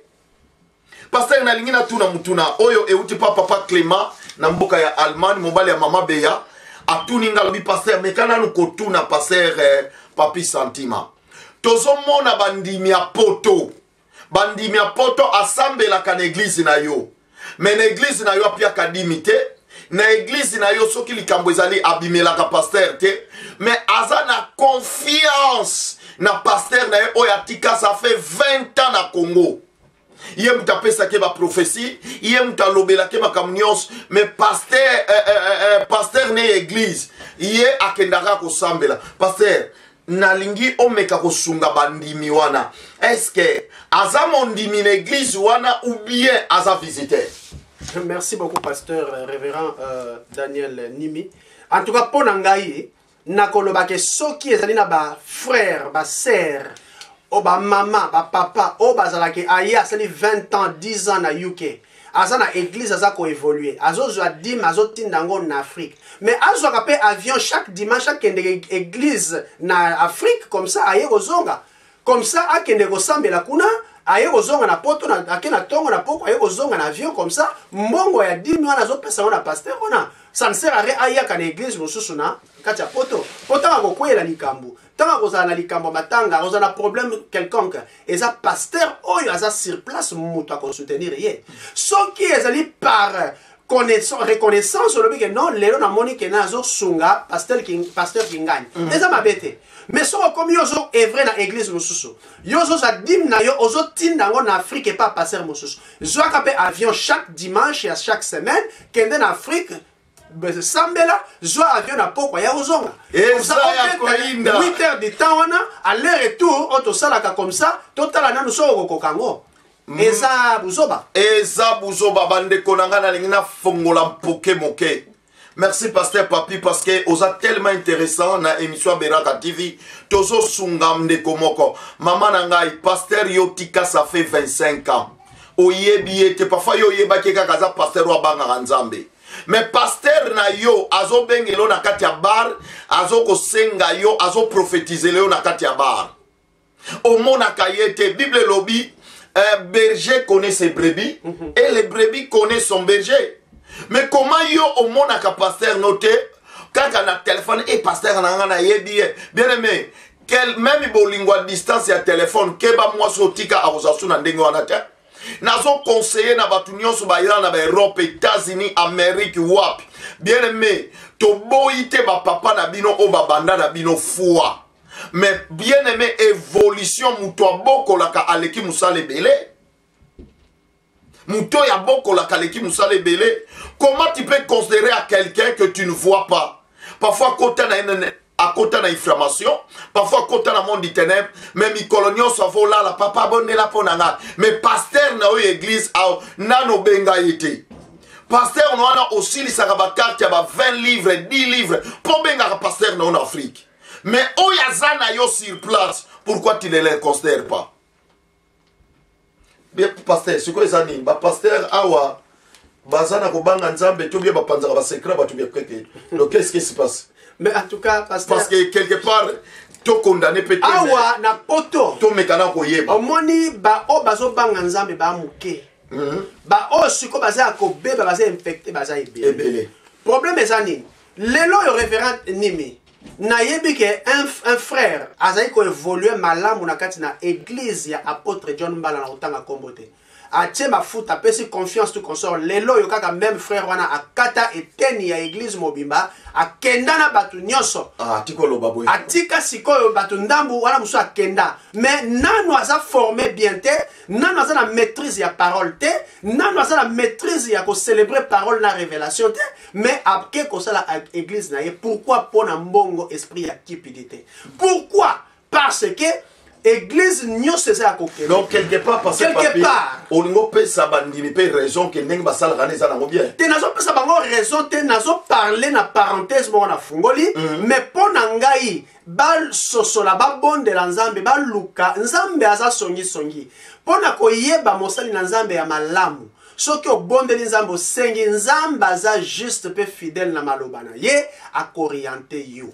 pasteur na lingina tuna mutuna oyo euti pa papa Clément na mboka ya Allemagne mobali ya mama Beya atuni ngalobi pasteur mekana nuko tuna pasteur eh, papi Santima tozo mona bandimi ya poto bandimi ya poto asambela kan église na yo mais na église na yo apia kadimité na église na yo soki likambo ezali abimela ka pasteur te mais aza na confiance na pasteur na yo oya tika ça fait vingt ans na Congo. Yé mouta pesa ke ba prophétie, yé mouta lobela ke ba kamnios, mais pasteur, euh, euh, euh, pasteur ne église, yé akendaka ko sambela. Pasteur, nalingi omeka ko sunga bandimi wana. Est-ce que aza mondimi l'église wana ou bien aza visiteur? Merci beaucoup pasteur euh, révérend euh, Daniel Nimi. En tout cas pour nangayi, nakoloba ke soki ezali na ba frère, ba sœur, o ba maman, ba papa, o ba zalaki aye asali vingt ans, dix ans na U K. Aza na église aza ko évoluer. Azo zwa dim, azo tindango na Afrique. Mais azo kapé avion chaque dimanche chaque église na Afrique comme ça aye ozonga. Comme ça akende ko sambela kuna aye ozonga na poto na akena tongo na poko aye ozonga na avion comme ça mbongo ya dix wana zo pesa na pasteur ona. Ça ne sert à rien aye ka na église mosusu na kati ya poto. Poto ko kwela likambo. Tant que vous avez likambo matanga, vous avez un problème quelconque, et ça pasteur oyo aza sur place muto à soutenir ye. Ce qui est par connaissance reconnaissance le que non lelo na moni ke nazo sunga pasteur qui pasteur qui gagne. Eza mabete. Mais so comme yo zo evre na église mususu. Yo zo za dim na yo ozo tinda ngo na Afrique et pas pasteur mususu. Zo kapé avion chaque dimanche et à chaque semaine kende na Afrique. Sambela, zo avion na poko ya ozonga. Et ça ya koinda. huit heures de temps wana, à l'aller-retour, on to salaka comme ça, totala na nuso ko kango. Eza buzoba. Eza buzoba bande konanga na lingina fongola mpoke moke. Merci pasteur Papi parce que oza tellement intéressant na émission Beraka T V. Tozo sungam de komoko. Maman nangai pasteur Yotika ça fait vingt-cinq ans. Oyebi ete parfois yo yeba ke kakaza pasteur wa banga nzambe. Mais pasteur na yo azo bengelo na kati ya bar azo ko senga yo azo prophétiser le na kati ya bar au mona kayete Bible lobby un berger connaît ses brebis mm -hmm. et les brebis connaissent son berger. Mais comment yo au mona ka pasteur noté quand on a téléphone et pasteur na ngana yebi bien aimé quel même bolingo à distance ya téléphone keba moi sotika arosasu na ndenge wana te. Nazo conseiller na batu nyonso ba ira na ba Europe, États-Unis, Amérique wapi. Bien aimé, to boite ba papa na bino o ba banda na bino foi. Mais bien aimé évolution muto boko la ka aleki musale belé. Muto ya boko la ka aleki musale belé. Comment tu peux considérer à quelqu'un que tu ne vois pas? Parfois côté na à côté de l'inflammation, parfois à côté de monde du ténèbre, mais mi coloniaux sont là, la papa bonne la ponanga. Mais pasteur na eu église a nano benga été. Pasteur nous a aussi les sarabakar qui a vingt livres, dix livres pour benga pasteur en Afrique. Mais où y a zana yo sur place, pourquoi tu ne les considères pas? Bien pasteur, c'est quoi ça ni? Ba pasteur awa bazana ko banga nzambe to bien ba panzaka ba secret ba to bien prêter. Donc qu'est-ce qui se passe? Mais en tout cas, pasteur, parce que quelque part, tu es condamné peut-être. Awa na poto. Tu mécana ko yeba. Omoni ba o bazo banga nzambe ba muke. Ba o siko baza ko be ba baza infecté baza ebele. Problème ezani. Lelo yo révérend Nimi. Na yebi ke un, un frère azayi ko évoluer malamu na kati na église ya apôtre John Mbala na otanga kombote. A tient ma foot, a pesi confiance tout consort. Lelo yo kaka même frère wana a kata eteni ya église mobimba a kenda na batu nyonso. Ah, tiko lo babwe. A tika siko yo batu ndambu wana muso a kenda. Mais nanu aza formé bien te, nanu aza na maîtrise ya parole te, nanu aza na maîtrise ya ko célébrer parole na révélation te, mais apke ko sala église na ye. Pourquoi pona mbongo esprit ya cupidité? Pourquoi? Parce que église nyo c'est à côté. Donc quelque part parce que quelque part on ngo pe sa bandimi pe raison que ndenge basala rane za nango bien. Te nazo pe sa bango raison te nazo parler na parenthèse mo na fungoli mais pona ngai bal sosola ba bonde la nzambe ba luka nzambe aza songi songi pona ko yeba mosali na nzambe ya malamu soki obondeli nzambe osengi nzambe aza juste pe fidèle na maloba na ye akorienter yo.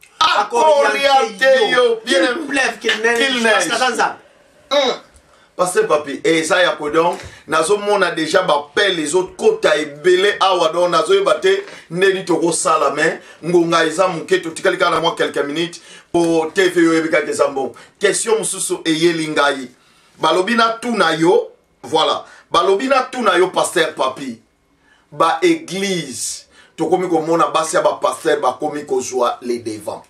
Akorienter yo, bien qu'il pleuve, qu'il neige, parce que papi, et ça y a quoi donc, nazo mona déjà bapel les autres côtes à ebele awa donc nazo yebate neli toko sala main ngonga eza muke to tikali kana moi quelques minutes pour T V yo ebika ke zambo. Question mususu eyelingai. Balobina tuna yo, voilà. Balobina tuna yo pasteur papi. Ba église. Tokomi komona basi ya ba pasteur ba komi kozwa les devants.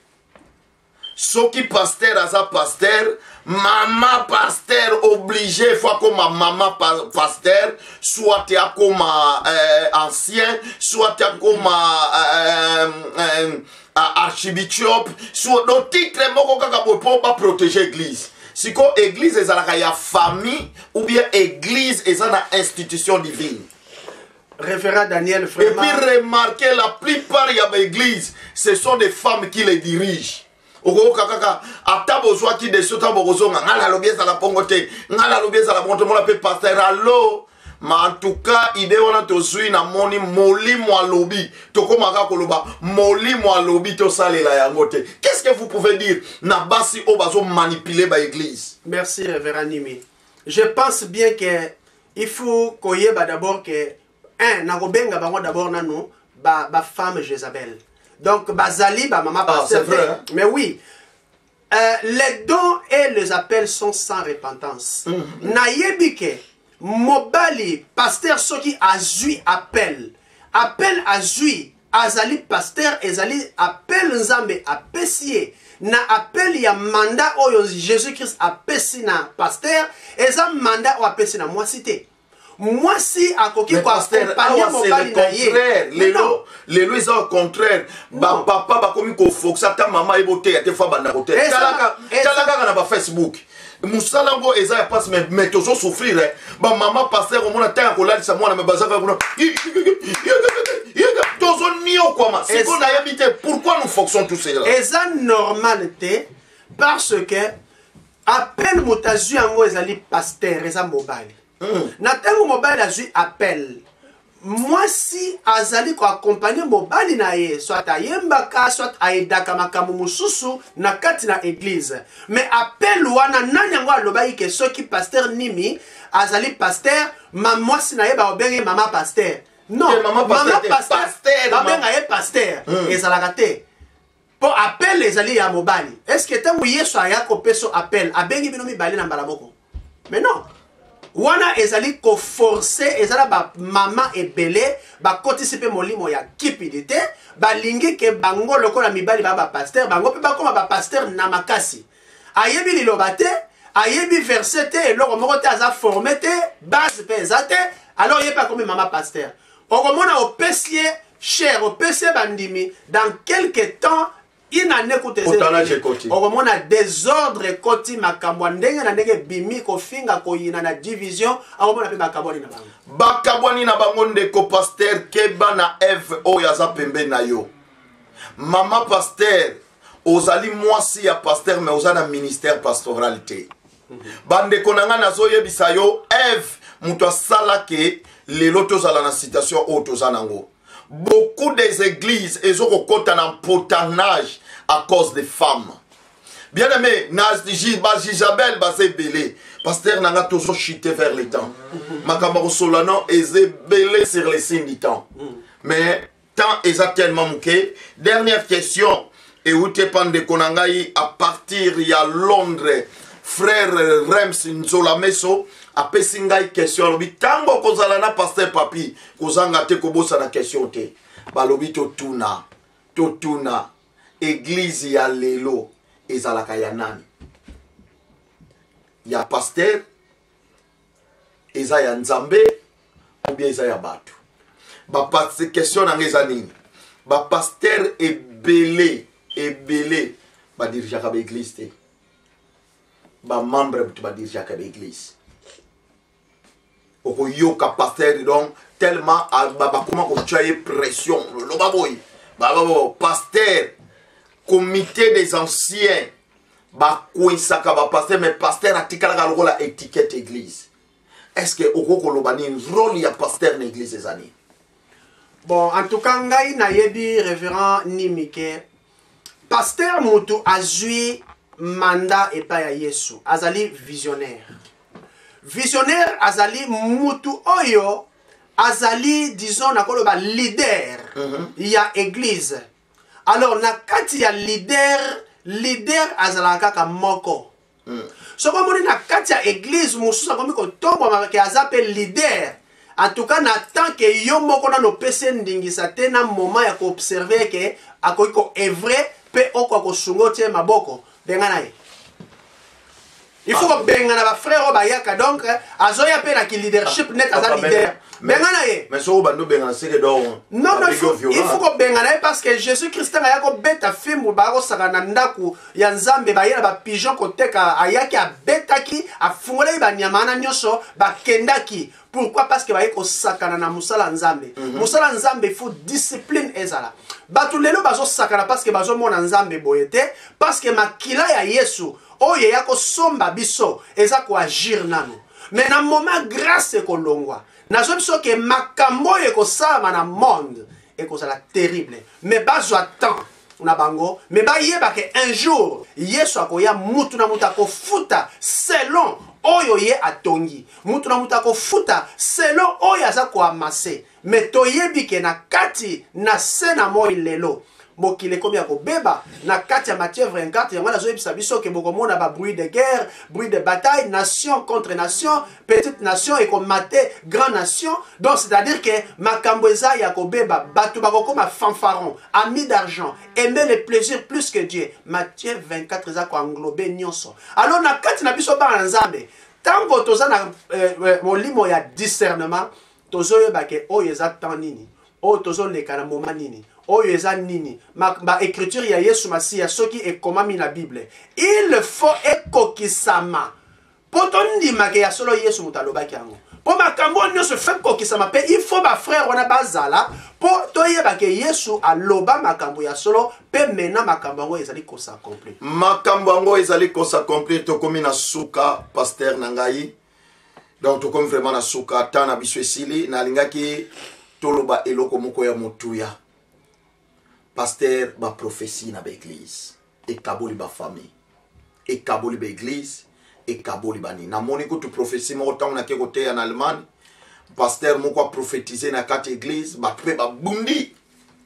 Soki pasteur aza pasteur, maman pasteur obligé fois comme maman pasteur, soit tu as comme euh, ancien, soit tu as comme euh, euh, archibishop, soit nos titres moko kaka pour pas protéger l'église. Si ko église ezalaka ya famille ou bien église ezana institution divine. Révérend Daniel Vraiment. Et puis remarquez, la plupart de l'église, ce sont des femmes qui les dirigent. Oko kaka ata bozwa ki de sota bozonga ngala lobieza la pongote ngala lobieza la pongote mo la pe pasteur allo ma en tout cas idée wana to sui na moni moli mo lobi to komaka koloba moli mo lobi to salela yango te. Qu'est-ce que vous pouvez dire na basi o bazo manipuler ba église? Merci révérend Nimi. Je pense bien que il faut koyeba d'abord que un na robenga bango d'abord nano ba ba femme Jézabel. Donc, Bazali, bah, maman, ah, c'est vrai. Hein? Mais oui, euh, les dons et les appels sont sans repentance. Mm -hmm. Naïebike, Mobali, pasteur, ceux qui a joué appel. Appel a joué, Azali, pasteur, Azali, appel Nzambe, a pessier. Na appel ya mandat, oh, Jésus-Christ a pessi na pasteur, et ça mandat, ou a pessi na moi cité. Moi si à coquille quoi accompagner mon bali na ye lelo lelo ils au contraire ba papa ba komi ko foxa ta maman e boté te fa banda boté talaka talaka na ba Facebook musalango eza ya passe mais mais toujours souffrir ba maman passer au mona ta ko lalisa mwana me bazaka kuna toujours nio quoi ma c'est qu'on a habité pourquoi nous fonctionnons tous cela eza normalité parce que à peine motazu yango ezali pasteur eza mobali. Natango mobali azui appel. Moi si azali ko accompagner mobali na ye soit ayembaka soit aidaka makamu mususu na kati na église. Mais appel wana nani yango alobai ke soki pasteur Nimi azali pasteur ma moi si na ye ba obenge mama pasteur. Non, mama pasteur, pasteur ba benga ye pasteur ezalaka te. Pour appel ezali ya mobali. Est-ce que tango yeso ayako peso appel abengi bino mibali na mbala moko? Mais non. Wana ezali ko forcer ezala ba mama ebele ba kotisipe molimo ya cupidité ba lingi ke bango lokola mibali ba ba pasteur bango pe ba koma ba pasteur na makasi ayebi liloba te ayebi verset te eloko moko te aza formé te base pe ezate alors yepa comme mama pasteur okomona opesie cher opesie bandimi dans quelque temps une année kote okomona désordre ekoti makambo ndenge na ndenge bimi kofinga koyina na division akomona pe makambo na bango bakabwani na bango ndeko pasteur Keba na Eve oyo aza pembe na yo mama pasteur ozali mwasi ya pasteur mais oza na ministère pastoralité bandeko nanga nazoyebisa yo Eve muto asala ke lelo tozala na citation oyo toza nango. Beaucoup des églises ont un empotanage à cause des femmes. Bien aimé, Isabelle basé belé. Pasteur nanga toujours chuté vers le temps. Makamaro Solano est belé sur les signes du temps. Mais temps est tellement manqué. Dernière question. Et où t'es pas de Konangaï à partir il y a Londres. Frère Rems Nzola Meso a pesingai question lobi tango kozala na pasteur papi kozanga te kobosa na question te balobi totuna totuna église ya lelo ezalaka ya nani ya pasteur eza ya nzambe ou bien eza ya bato ba pasteur question na ngeza nini ba pasteur ebele ebele ba dirija ka église te ba membre tu ba dirija ka église oko yoka pasteur donc tellement ba comment ko tchaye pression lo baboy ba ba pasteur comité des anciens ba koisaka ba pasteur mais pasteur atikala ka lokola étiquette église est-ce que oko ko lobani rôle ya pasteur na église ezani bon en tout cas ngai na yebi révérend Nimike pasteur mutu azui mandat et pas ya Yesu azali visionnaire visionnaire azali mutu oyo azali disons na koloba leader mm-hmm. ya église alors na kati ya leader leader azala kaka moko mm. so comme on na kati ya église mususa komi ko tombo ke azape leader en tout cas na tant que yo moko na no pese ndingisa te na moment ya ko observer ke akoki ko evre pe oko ko sungo te maboko bengana ye il faut que bengana ba frère bayaka donc azoya pe na ki leadership net aza leader bengana ye mais so bando bengana c'est que donc non non il faut, il faut que bengana parce que Jésus Christ na yako beta fimu ba ko saka na ndaku ya nzambe ba yela ba pigeon koteka ayaki a betaki afungole ba nyamana nyoso ba kendaki pourquoi parce que ba yeko sakana na musala nzambe mm -hmm. musala nzambe il faut discipline ezala batu lelo bazo sakana parce que bazo mona nzambe boyete parce que makila ya Yesu oye yako somba biso eza ko agir nanu mais na moment grâce ko longwa na zo biso ke makambo ye ko sama na monde et ko sala terrible mais bazo attend na bango mais ba yeba ke un jour Yesu akoya mutu na mutu ko futa selon oyo ye atongi mutu na mutu ko futa selon oyo aza ko amase mais toyebi ke na kati na sena mo lelo mokile komi ya kobeba na kati ya Matthieu vingt-quatre yango nazoyebisa biso ke bokomona ba bruit de guerre bruit de bataille nation contre nation petite nation et komate grande nation donc c'est à dire que makambo eza ya kobeba bato bakokoma fanfaron amis d'argent aimer les plaisirs plus que Dieu Matthieu vingt-quatre eza ko englober nyonso alors na kati na biso ba nzambe tango toza na euh, molimo ya discernement tozoyeba ke oyo eza temps nini oyo tozoleka na moment nini oyo eza nini ma, ba écriture ya Yesu Masiya soki ekomami na Bible il faut ekokisama poto ndima ke ya solo Yesu mutalobaki yango po makambo nyonso fait kokisama pe il faut ba frère wana bazala po toyeba ke Yesu aloba makambo ya solo pe mena makambo yango ezali ko s'accomplir makambo yango ezali ko s'accomplir to komi na suka pasteur nangai donc to komi vraiment na suka tana biso esili na lingaki toloba eloko moko ya motuya pasteur ba prophétie na ba église et kaboli ba famille et kaboli ba église et kaboli bani na moni ko tu prophétie mo tant na ke côté en Allemagne pasteur moko prophétiser na quatre église ba pe ba bundi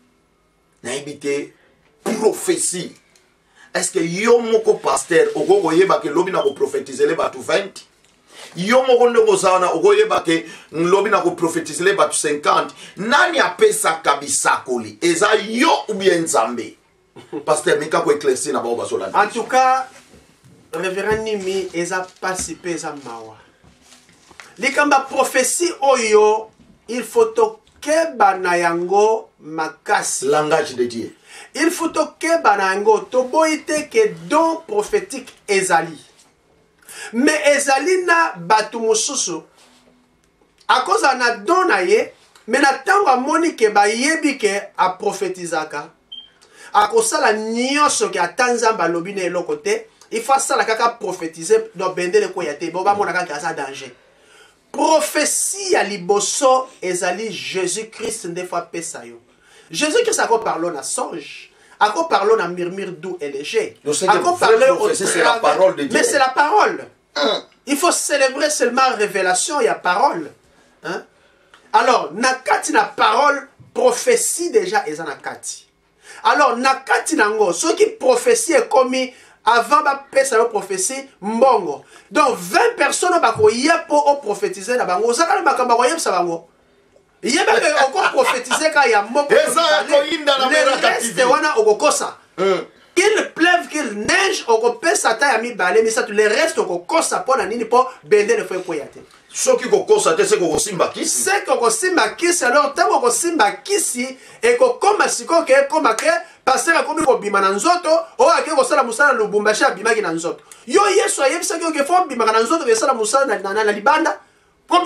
na ibité prophétie est-ce que yo moko pasteur okoko yeba ke lobi na ko prophétiser le ba tu vingt yo moko ndeko sana okoyeba ke lobi na ko prophétiser le ba tu cinquante nani apesa kabisa koli eza yo ou bien nzambe pasteur mika ko éclaircir na ba bazola en tout cas révérend Nimi eza participer eza mawa likamba prophétie oyo il faut to keba na yango makasi langage de Dieu il faut que banango to boite que don prophétique ezali. Mais ezali na batu mususu. A cause na don na ye, mais na tango amoni ke ba yebi ke a prophétisaka. A cause la nyonso ke atanzamba lobine elokote, il faut ça la kaka prophétiser do bendele ko yate, bo ba mona kaka sa danger. Prophétie à liboso ezali Jésus-Christ nde fois pesa yo. Jésus-Christ a parlé na songe, a parlé na murmure doux et léger. A parlé au c'est la parole de Dieu. Mais c'est la parole. Hein? Il faut célébrer seulement révélation et la parole. Hein? Alors, nakati na parole, prophétie déjà est nakati. Alors, nakati nango, ceux qui prophétie est commis avant ba pesa yo prophétie mbongo. Donc vingt personnes ba ko yepo o prophétiser na bango. Osaka ba kamba ko yepsa bango. Il y a même encore prophétisé quand il y a mot. Le reste wana okokosa. Qu'il pleuve, qu'il neige, okopesa ta ya mi balé, mais ça tout le reste okokosa pona nini po bende le fwe koyate. Ce qui kokosa te c'est ko simba kisi. C'est ko simba kisi alors tant ko simba kisi et ko koma siko ke koma ke passer comme ko bima na nzoto o ake ko sala musala lubumbashi abima ki na nzoto. Yo yeso ayebisa ke fo bima na nzoto ke sala musala na na libanda. Comme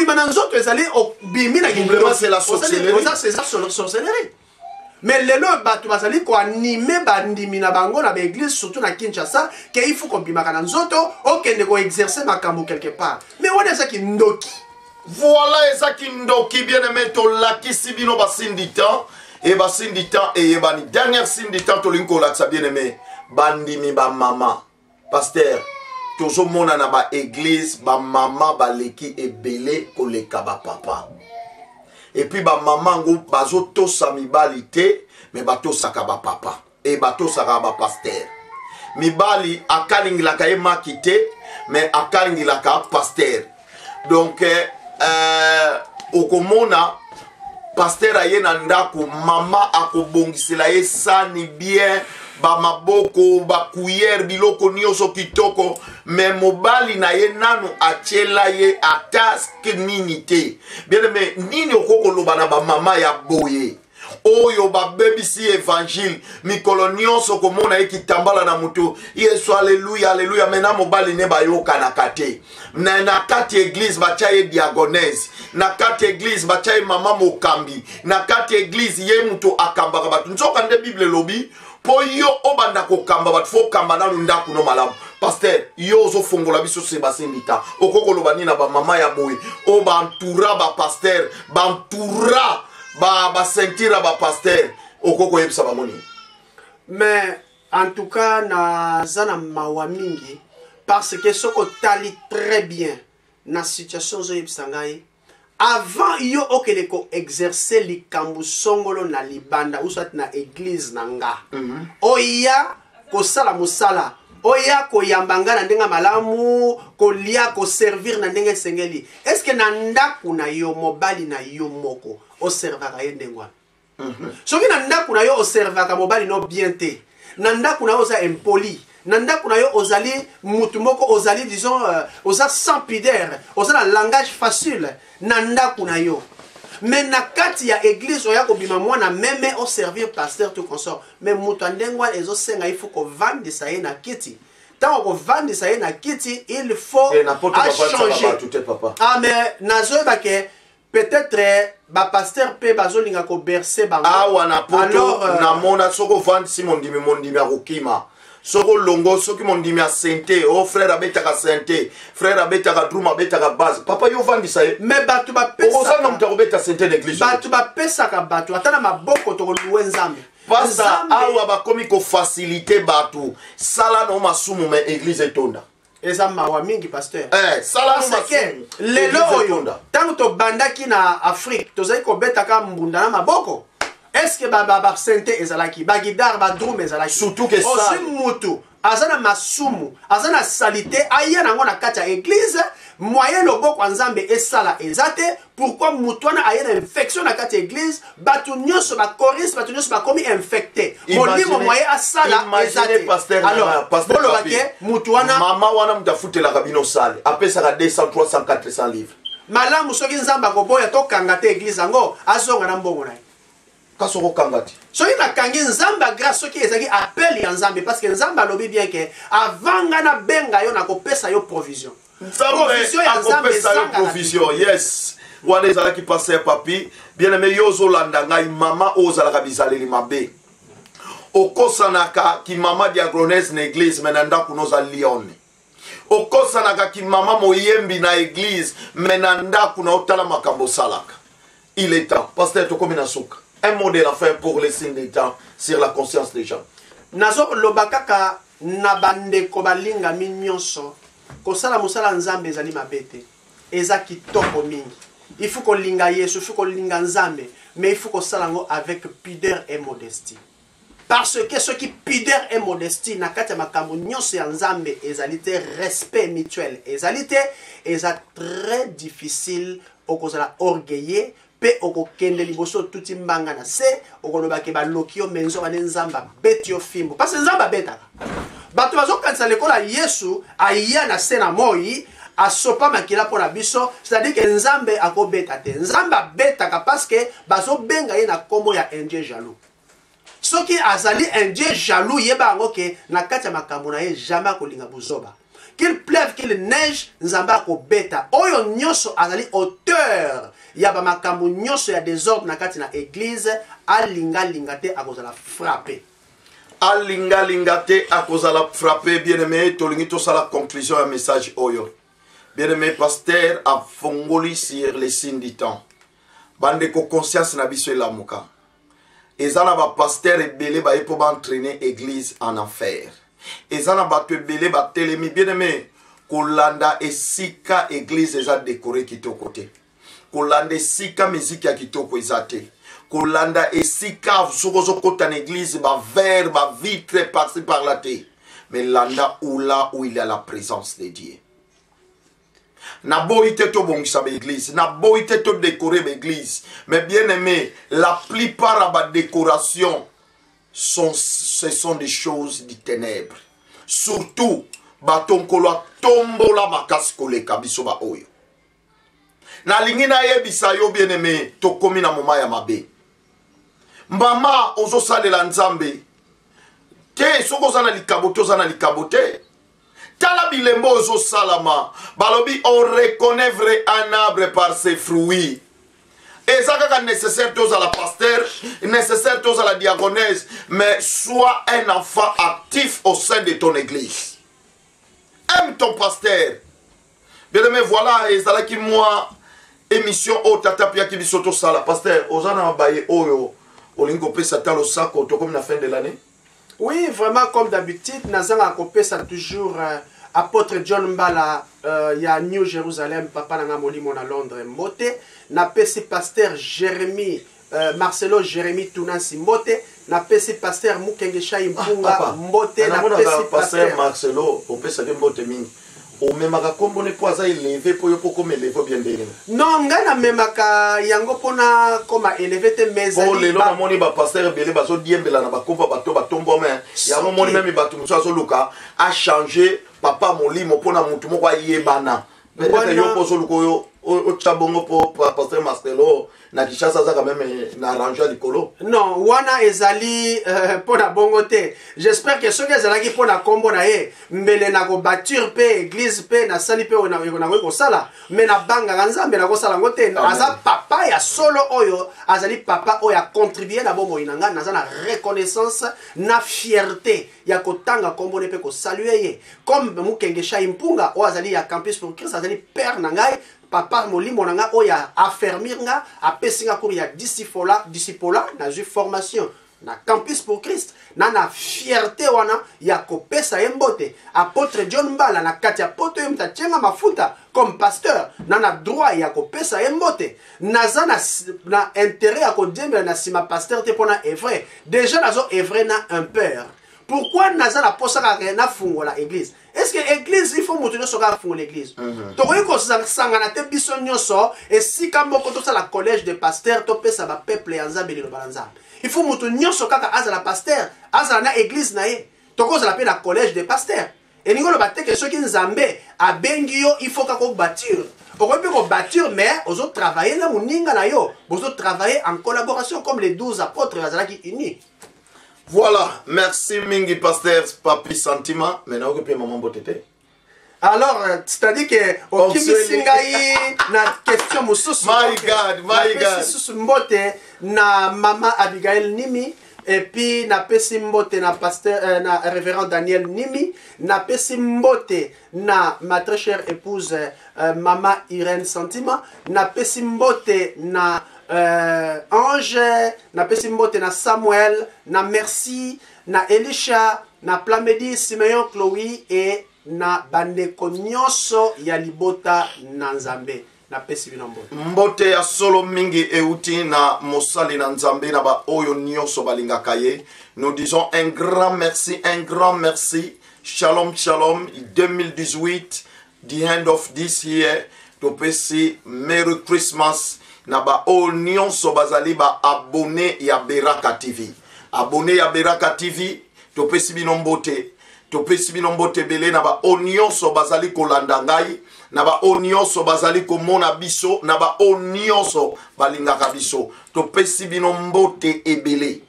c'est la sorcellerie. C'est la sorcellerie. Mais les gens batu basali ko animer bandimi na bango na l'église surtout na Kinshasa que il faut qu'on bimaka na nzoto o kende ko exercer makambo quelque part. Mais on est ça qui ndoki. Voilà ça qui ndoki bien aimé to la kisibino basindita et basindita et bani dernière sindita to linko la ça bien aimé bandimi ba mama pasteur. Toujours mon na ba église ba maman ba leki ebele koleka ba papa et puis ba maman ngo bazo to sa mibali te mais bato saka ba papa et bato saka ba pasteur mibali akalingi ka ema kite mais akalingi ka pasteur donc euh okomona pasteur ayena ndako mama akobongisela ye sani bien ba maboko ba cuillère biloko nyoso kitoko mais mobali na ye nanu achela ye ataske nini te bien mais nini okoko loba na ba mama ya boye oyo ba baby si évangile mikolo nyoso komona ye kitambala na mutu yesu alléluia alléluia mena mobali ne ba yoka na kate na na kati église ba chaye diagonese na kati église ba chaye mama mokambi na kati église ye mutu akambaka batu nzoka nde bible lobi po yo obanda ko kamba bat fo kamba na ndako no malamu pasteur yo zo fongola biso se basindita okoko lobani na ba mama ya boy o ba entoura ba pasteur ba entoura ba ba sentira ba pasteur okoko yebisa ba moni. Mais en tout cas na zana mawa mingi parce que soko tali très bien na situation zo yebisa ngai avant yo okele ko exercer likambu songolo na libanda ou soit na église nanga mm -hmm. Oya ko sala musala oya ko yambanga na ndenga malamu ko lia ko servir na ndenga sengeli est-ce que na ndaku na yo mobali na yo moko o servaka ye ndengwa mm -hmm. Soki na ndaku na yo o servaka mobali no bien te na ndaku na yo za impoli nanda kuna yo ozali mutu moko ozali disons euh, oza sans pudeur oza na langage facile nanda kuna yo mais na kati ya église oya ko bima mwana meme o servir pasteur tout consort mais mutu andengwa ezo senga il faut ko vande ça na kiti tant ko vande ça na kiti il faut à changer ah mais nazo ba ke peut-être ba pasteur pe bazolinga ko bercer bango ah wana poto na mona soko vande simon ndimi mondimi akokima soko longo soki mondimi a sente o frère abetaka sente frère abetaka drum abetaka base papa yo vandisa ye mais batu ba pesa oza na mutako beta sente l'église batu ba pesa ka batu atana maboko to luwe nzambe pasa awa ba komi ko faciliter batu sala no masumu me église etonda eza mawa mingi pasteur eh sala no masumu lelo oyo tango to bandaki na Afrique tozai ko betaka mbunda na maboko. Est-ce que baba ba sente ezalaki ba guitare ba drum ezalaki surtout que ça aussi mutu azana masumu azana salite aya nango na kati ya église moyen loboko nzambe esala ezate pourquoi mutu na aya na infection na kati ya église batu nyonso ba choriste batu nyonso ba komi infecté molimo moyen asala ezate alors bolo bake mutu wana mama wana mutafutela kabino sale apesa ka deux cents trois cents quatre cents livres malamu soki nzamba ko boya to kanga te église ngo azonga na mbongo na kasoko kangati soki nakangi nzambe grâce soki ezaki appel ya nzambe parce que nzambe alobi bien que avant nga na benga yo nakopesa yo provision provision ya nzambe ezanga provision yes wana ezalaki pasteur papi bien aimé yo ozolanda ngai mama ozalaka bizaleli mabe okosanaka ki mama diagonese na église me na ndako noza lione okosanaka ki mama moyembi na église me na ndako na otala makambo salaka. Il est temps pasteur tokomi na suka un mot de la fin pour les signes des temps sur la conscience des gens. Nazo lobakaka na bandeko balinga mi nyonso kosala musala nzambe ezali mabete eza kitoko mingi. Il faut qu'on linga Yesu, il faut qu'on linga nzambe, mais il faut qu'on salango avec pudeur et modestie. Parce que ce qui pudeur et modestie na kati makambo nyonso ya nzambe ezalité respect mutuel ezalité eza très difficile okozala orgueilleux pe okokende liboso tuti mbanga na se okolobake balokio menzo bane nzamba betio fimbo parce que nzamba betaka bato bazokanisa lekola Yesu aya na se na moi asopa makila pona biso c'est-à-dire que nzambe akobeta te nzamba betaka parce que bazo benga ye na kombo ya un Dieu jaloux. Soki azali un Dieu jaloux yeba ngo ke na kati ya makambo na ye jamais kolinga buzoba. Qu'il pleuve, qu'il neige, nzamba akobeta. Oyo nyonso azali auteur ya ba makambo nyonso ya désordre na kati na église alinga lingate akozala frapper. Alinga lingate akozala frapper bien-aimé tolingi to sala conclusion ya message oyo. Bien-aimé pasteur a fongoli sur les signes du temps. Bande ko conscience na biso elamuka. Ezana ba pasteur ebele ba epo ba entraîner église en enfer. Ezana ba to ebele ba telemi bien-aimé kolanda esika église eza décoré kitoko te. Kolanda esika musique ya kitoko ezate. Kolanda esika sokozo kota na église ba verre ba vitre par-ci par-là te. Mais landa ou là où il y a la présence de Dieu. Na boite to bongisa l'église, na boite to décorer l'église. Mais bien aimé, la plupart de la décoration sont, ce sont des choses du ténèbre. Surtout, baton kolo tombo la makas kole kabiso ba oyo. Na lingi na yebisa yo bien aimé, to komi na moma ya mabe. Mama ozo salela nzambe. Te soko zana likabote zana likabote. Tala bilembo ozo salama. Balobi on reconnaît vrai un arbre par ses fruits. Et ça quand nécessaire tous à la pasteur, nécessaire tous à la diaconesse, mais sois un enfant actif au sein de ton église. Aime ton pasteur. Bien aimé, voilà, et ça là qui moi émission au tata pia qui bisoto sala pasteur, ozana baye oyo, olingo pesa talo sako to comme la fin de l'année. Oui, vraiment comme d'habitude, nazanga kopé ça toujours euh, apôtre John Mbala euh, ya New Jerusalem papa nanga molimo na Londres mbote na pesi pasteur Jérémy euh, Marcelo Jérémy Tunasi mbote na pesi pasteur Mukenge Shai Mpunga ah, mbote na pesi pasteur Marcelo on pesa de mbote mingi o memaka kombo ne poza élevé po yo poko me levo bien délé non nga na memaka yango pona koma élevé te mezali oh lelo na moni ba pasteur belé bazo diembela na ba komba bato batombo mais ya moni même bato muso azo luka a changé papa molimo pona mutu moko ayebana peut-être yo poso luko yo o chabongo po pasteur Marcelo na Kishasa za quand même na arranger likolo non wana ezali euh, pona bongo te j'espère que soki ezalaki pona kombo na ye mbele na ko bâtir pe église pe na sali pe ona na ko sala mais na banga nzambe na ko sala ngote aza papa ya solo oyo azali papa oyo a contribuer na bomo inanga naza na reconnaissance na fierté ya kotanga kombo ne pe ko saluer ye comme Mukenge Shai Mpunga o azali ya campus pour Christ azali père na ngai papa molimo nanga oya affermir nga apesinga cours ya discipola discipola na ju formation na campus pour Christ na na fierté wana ya kopesa yembote apôtre John Mbala na kati apôtre yemta tchenga mafuta comme pasteur na na droit ya kopesa yembote naza na, na intérêt ya kodemela na sima pasteur te pona est vrai déjà nazo est vrai na un père. Pourquoi naza na posaka na fungo la église? Est-ce que l'église il faut montrer ce qu'a fungo l'église? To ko ko sangana te biso nyonso et si kambo ko to la collège de pasteurs to pesa ba peuple ya nzambe le balanza. Il faut montrer nyonso kaka aza la pasteur, aza na église na ye. To ko la pe la collège de pasteurs. et ningolo bateke soki nzambe abengi yo il faut kako bâtir okoki ko bâtir mais ozo travailler na muninga na yo ozo travailler en collaboration comme les douze apôtres bazalaki unis. Voilà, merci mingi pasteur Papi Sentiment. Maintenant que maman botete. Alors, c'est-à-dire que au Kimisingai na question mususu. My God, my God. Mususu mbote na mama Abigail Nimi et puis na pesi mbote na pasteur euh, na révérend Daniel Nimi, na pesi mbote na ma très chère épouse euh, mama Irène Sentiment, na pesi mbote na euh, Ange, na pesi mbote na Samuel, na Merci, na Elisha, na Plamedi, Simeon, Chloé et na bandeko nyonso ya libota na Nzambe. Na pesi bino mbote. Mbote ya solo mingi euti na mosali na Nzambe na ba oyo nyonso balingaka ye. Nous disons un grand merci, un grand merci. Shalom, shalom. deux mille dix-huit, the end of this year. To pesi Merry Christmas. Na ba oyo nyonso bazali ba abonné ya Beraka T V. Abonné ya Beraka T V. To pesi bino mbote. To pesi bino mbote bele na ba oyo nyonso bazali kolanda ngai. Na ba onyoso bazali komona biso na ba onyoso balingaka biso to pesi bino mbote ebele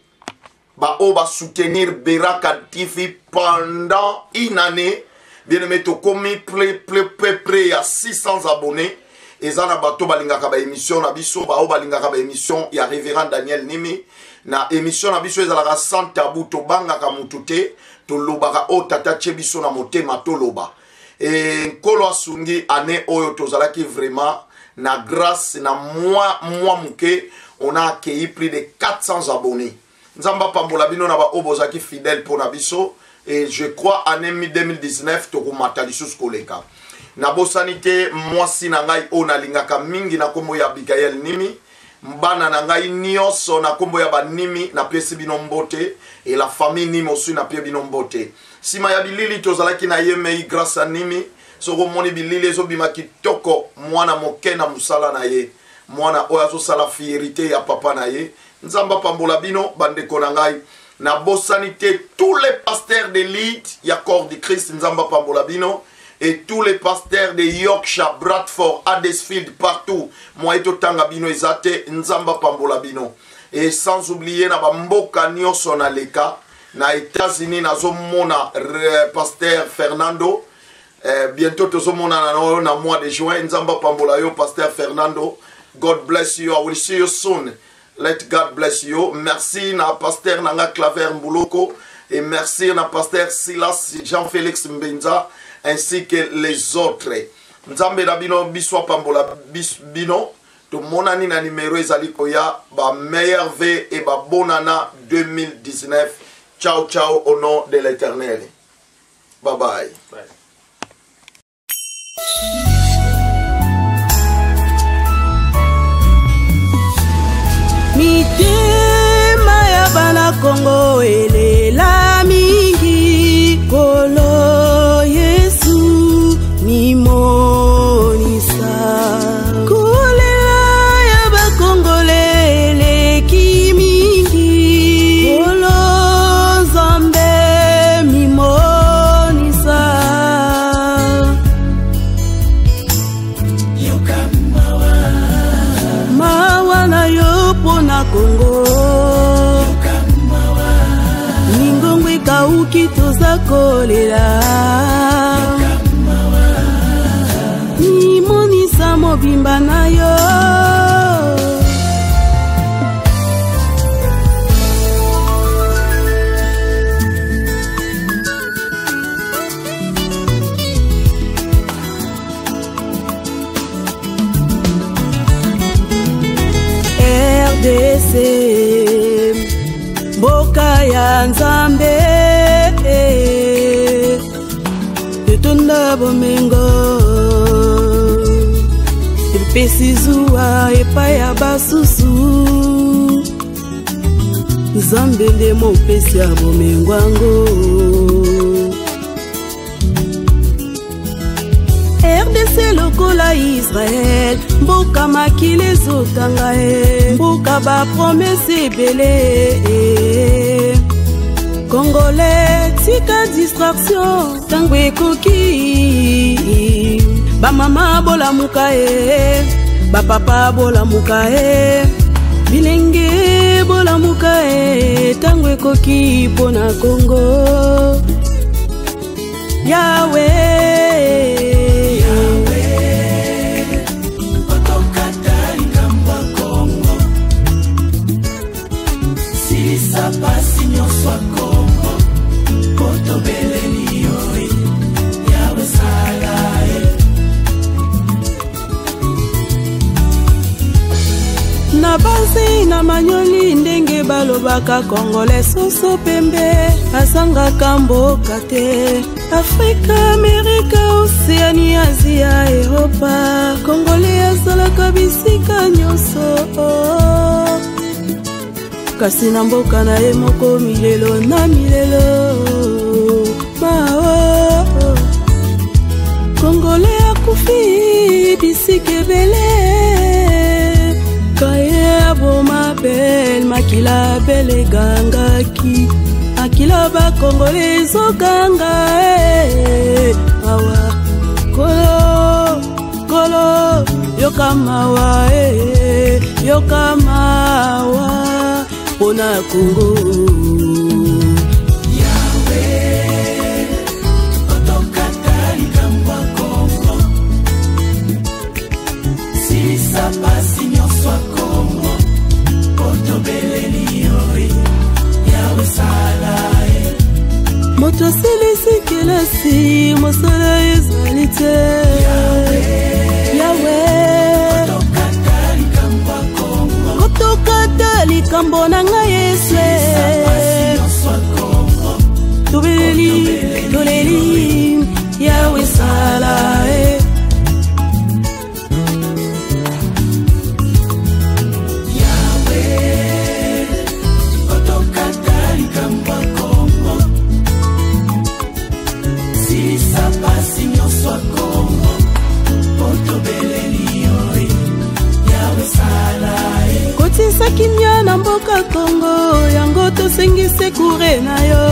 ba o ba soutenir Beraka T V pendant une année bien aimé to komi près près près près à six cents abonnés ezana bato balingaka ba émission na biso ba o balingaka ba émission ya révérend Daniel Nimi na émission na biso ezalaka sans tabou to bangaka mutute to lobaka o tata chebiso na motema to loba. Et Kolo Asungi année oyo tozalaki vraiment na grâce na moi moi muke on a accueilli plus de quatre cents abonnés. Nzamba pambola bino na ba obozaki fidèle pour na biso et je crois année deux mille dix-neuf to komata lisusu koleka. Na bosanité moi si na ngai o na lingaka mingi na kombo ya Abigail Nimi mbana na ngai nyonso na kombo ya banimi na pesi bino mbote et la famille Nimi aussi na pesi bino mbote. Sima ya bilili tozalaki na yemei grâce à Nimi soko moni bilili ezo bima kitoko mwana moke na musala na ye mwana oyo azosala fierité ya papa na ye nzamba pambola bino bandeko na ngai na bosanité tous les pasteurs d'élite ya corps du Christ nzamba pambola bino et tous les pasteurs de Yorkshire, Bradford, Huddersfield, partout moi eto tanga bino ezate nzamba pambola bino et sans oublier na bamboka nyonso na leka na États-Unis nazo mona pasteur Fernando eh, bientôt tozo mona na na mois de juin nzamba pambola yo pasteur Fernando. God bless you. I will see you soon. Let God bless you. Merci na pasteur Nanga Claver Mbuloko et merci na pasteur Silas Jean-Félix Mbenza ainsi que les autres. Nzambe na bino biswa pambola bis, bino to monani na numéro ezali koya ba meilleur V et ba bonana deux mille dix-neuf. Ciao, ciao, au nom de l'Éternel. Bye bye. Bye. Mitema ya bana Kongo elela mingi kolo Yesu mimonisa kolela ya ba Kongole eleki mingi kolo Nzambe mimonisa yoka mawa mawa na yo pona Kongo yoka mawa ningongwe kauki toza kolela yoka mawa mimonisa mobimba na yo. R D C mboka ya Nzambe etonda bomengo epesi zuwa epai ya basusu Nzambe nde mopesi ya bomengo yango. R D C lokola Israel mboka makili ezotanga e mboka ba promese ebele Congolais, tika distraction, tango ekoki. Ba mama bola mukae, ba papa bola mukae, bilenge bola mukae, tango ekoki pona Congo. Yahweh, Yahweh, otokata likamba Congo. Si sa pasi nyoswa Congo, potobeleli yoi, Yahweh salae. Na basi na manyoli ndenge balobaka Congolais soso pembe asangaka mboka te. Afrika, Amerika, Oceanie, Asia, Europa, Congolais asalaka bisika nyonso. Kasi na mboka na ye moko milelo na milelo. Mao Congolais akufi bisika ebele. Kaye aboma bel makila bele gangaki. Akila ba Congolais okanga eh awa kolo kolo yokamawa eh yokamawa pona Congo. Yahweh otokata likamba Congo. Si sa pasi nyoswa Congo potobeleli yoi Yahweh salae. Moto silisi kelasi mosala ezali te. Yahweh, Yahweh otokata likambo Congo. Otokata likambo na ngai Yesu. Tobeleli, toleli Yahweh salae. Kotisa kimya na mboka Congo, yango tosengise kure na yo.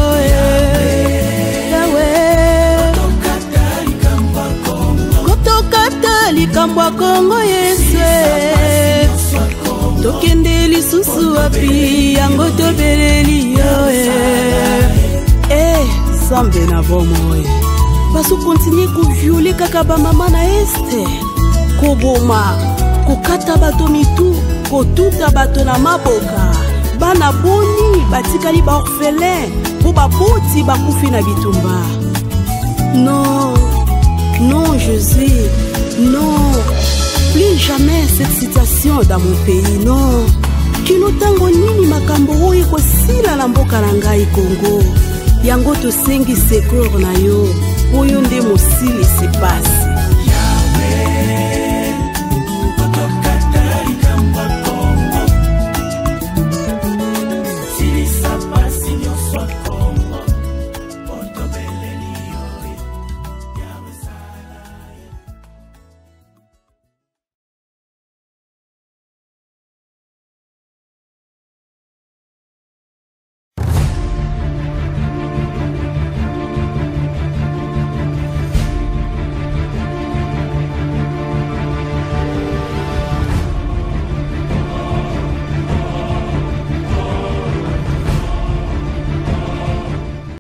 Yahweh kotokata likamba Congo Yesu. Tokende lisusu wapi, yango tobeleli yo. Eh, sambe na bomoye. Baso continue ku violer kaka ba mama na este. Koboma, kokata bato mitu, kotuta bato na maboka. Bana boni, batikali ba orphelin, po baboti bakufi na bitumba. Non, non Jésus, non. Plus jamais cette situation dans mon pays, non. Kino tango nini makambo oyo kosila na mboka na ngai Congo. Yango to sengi secours na yo.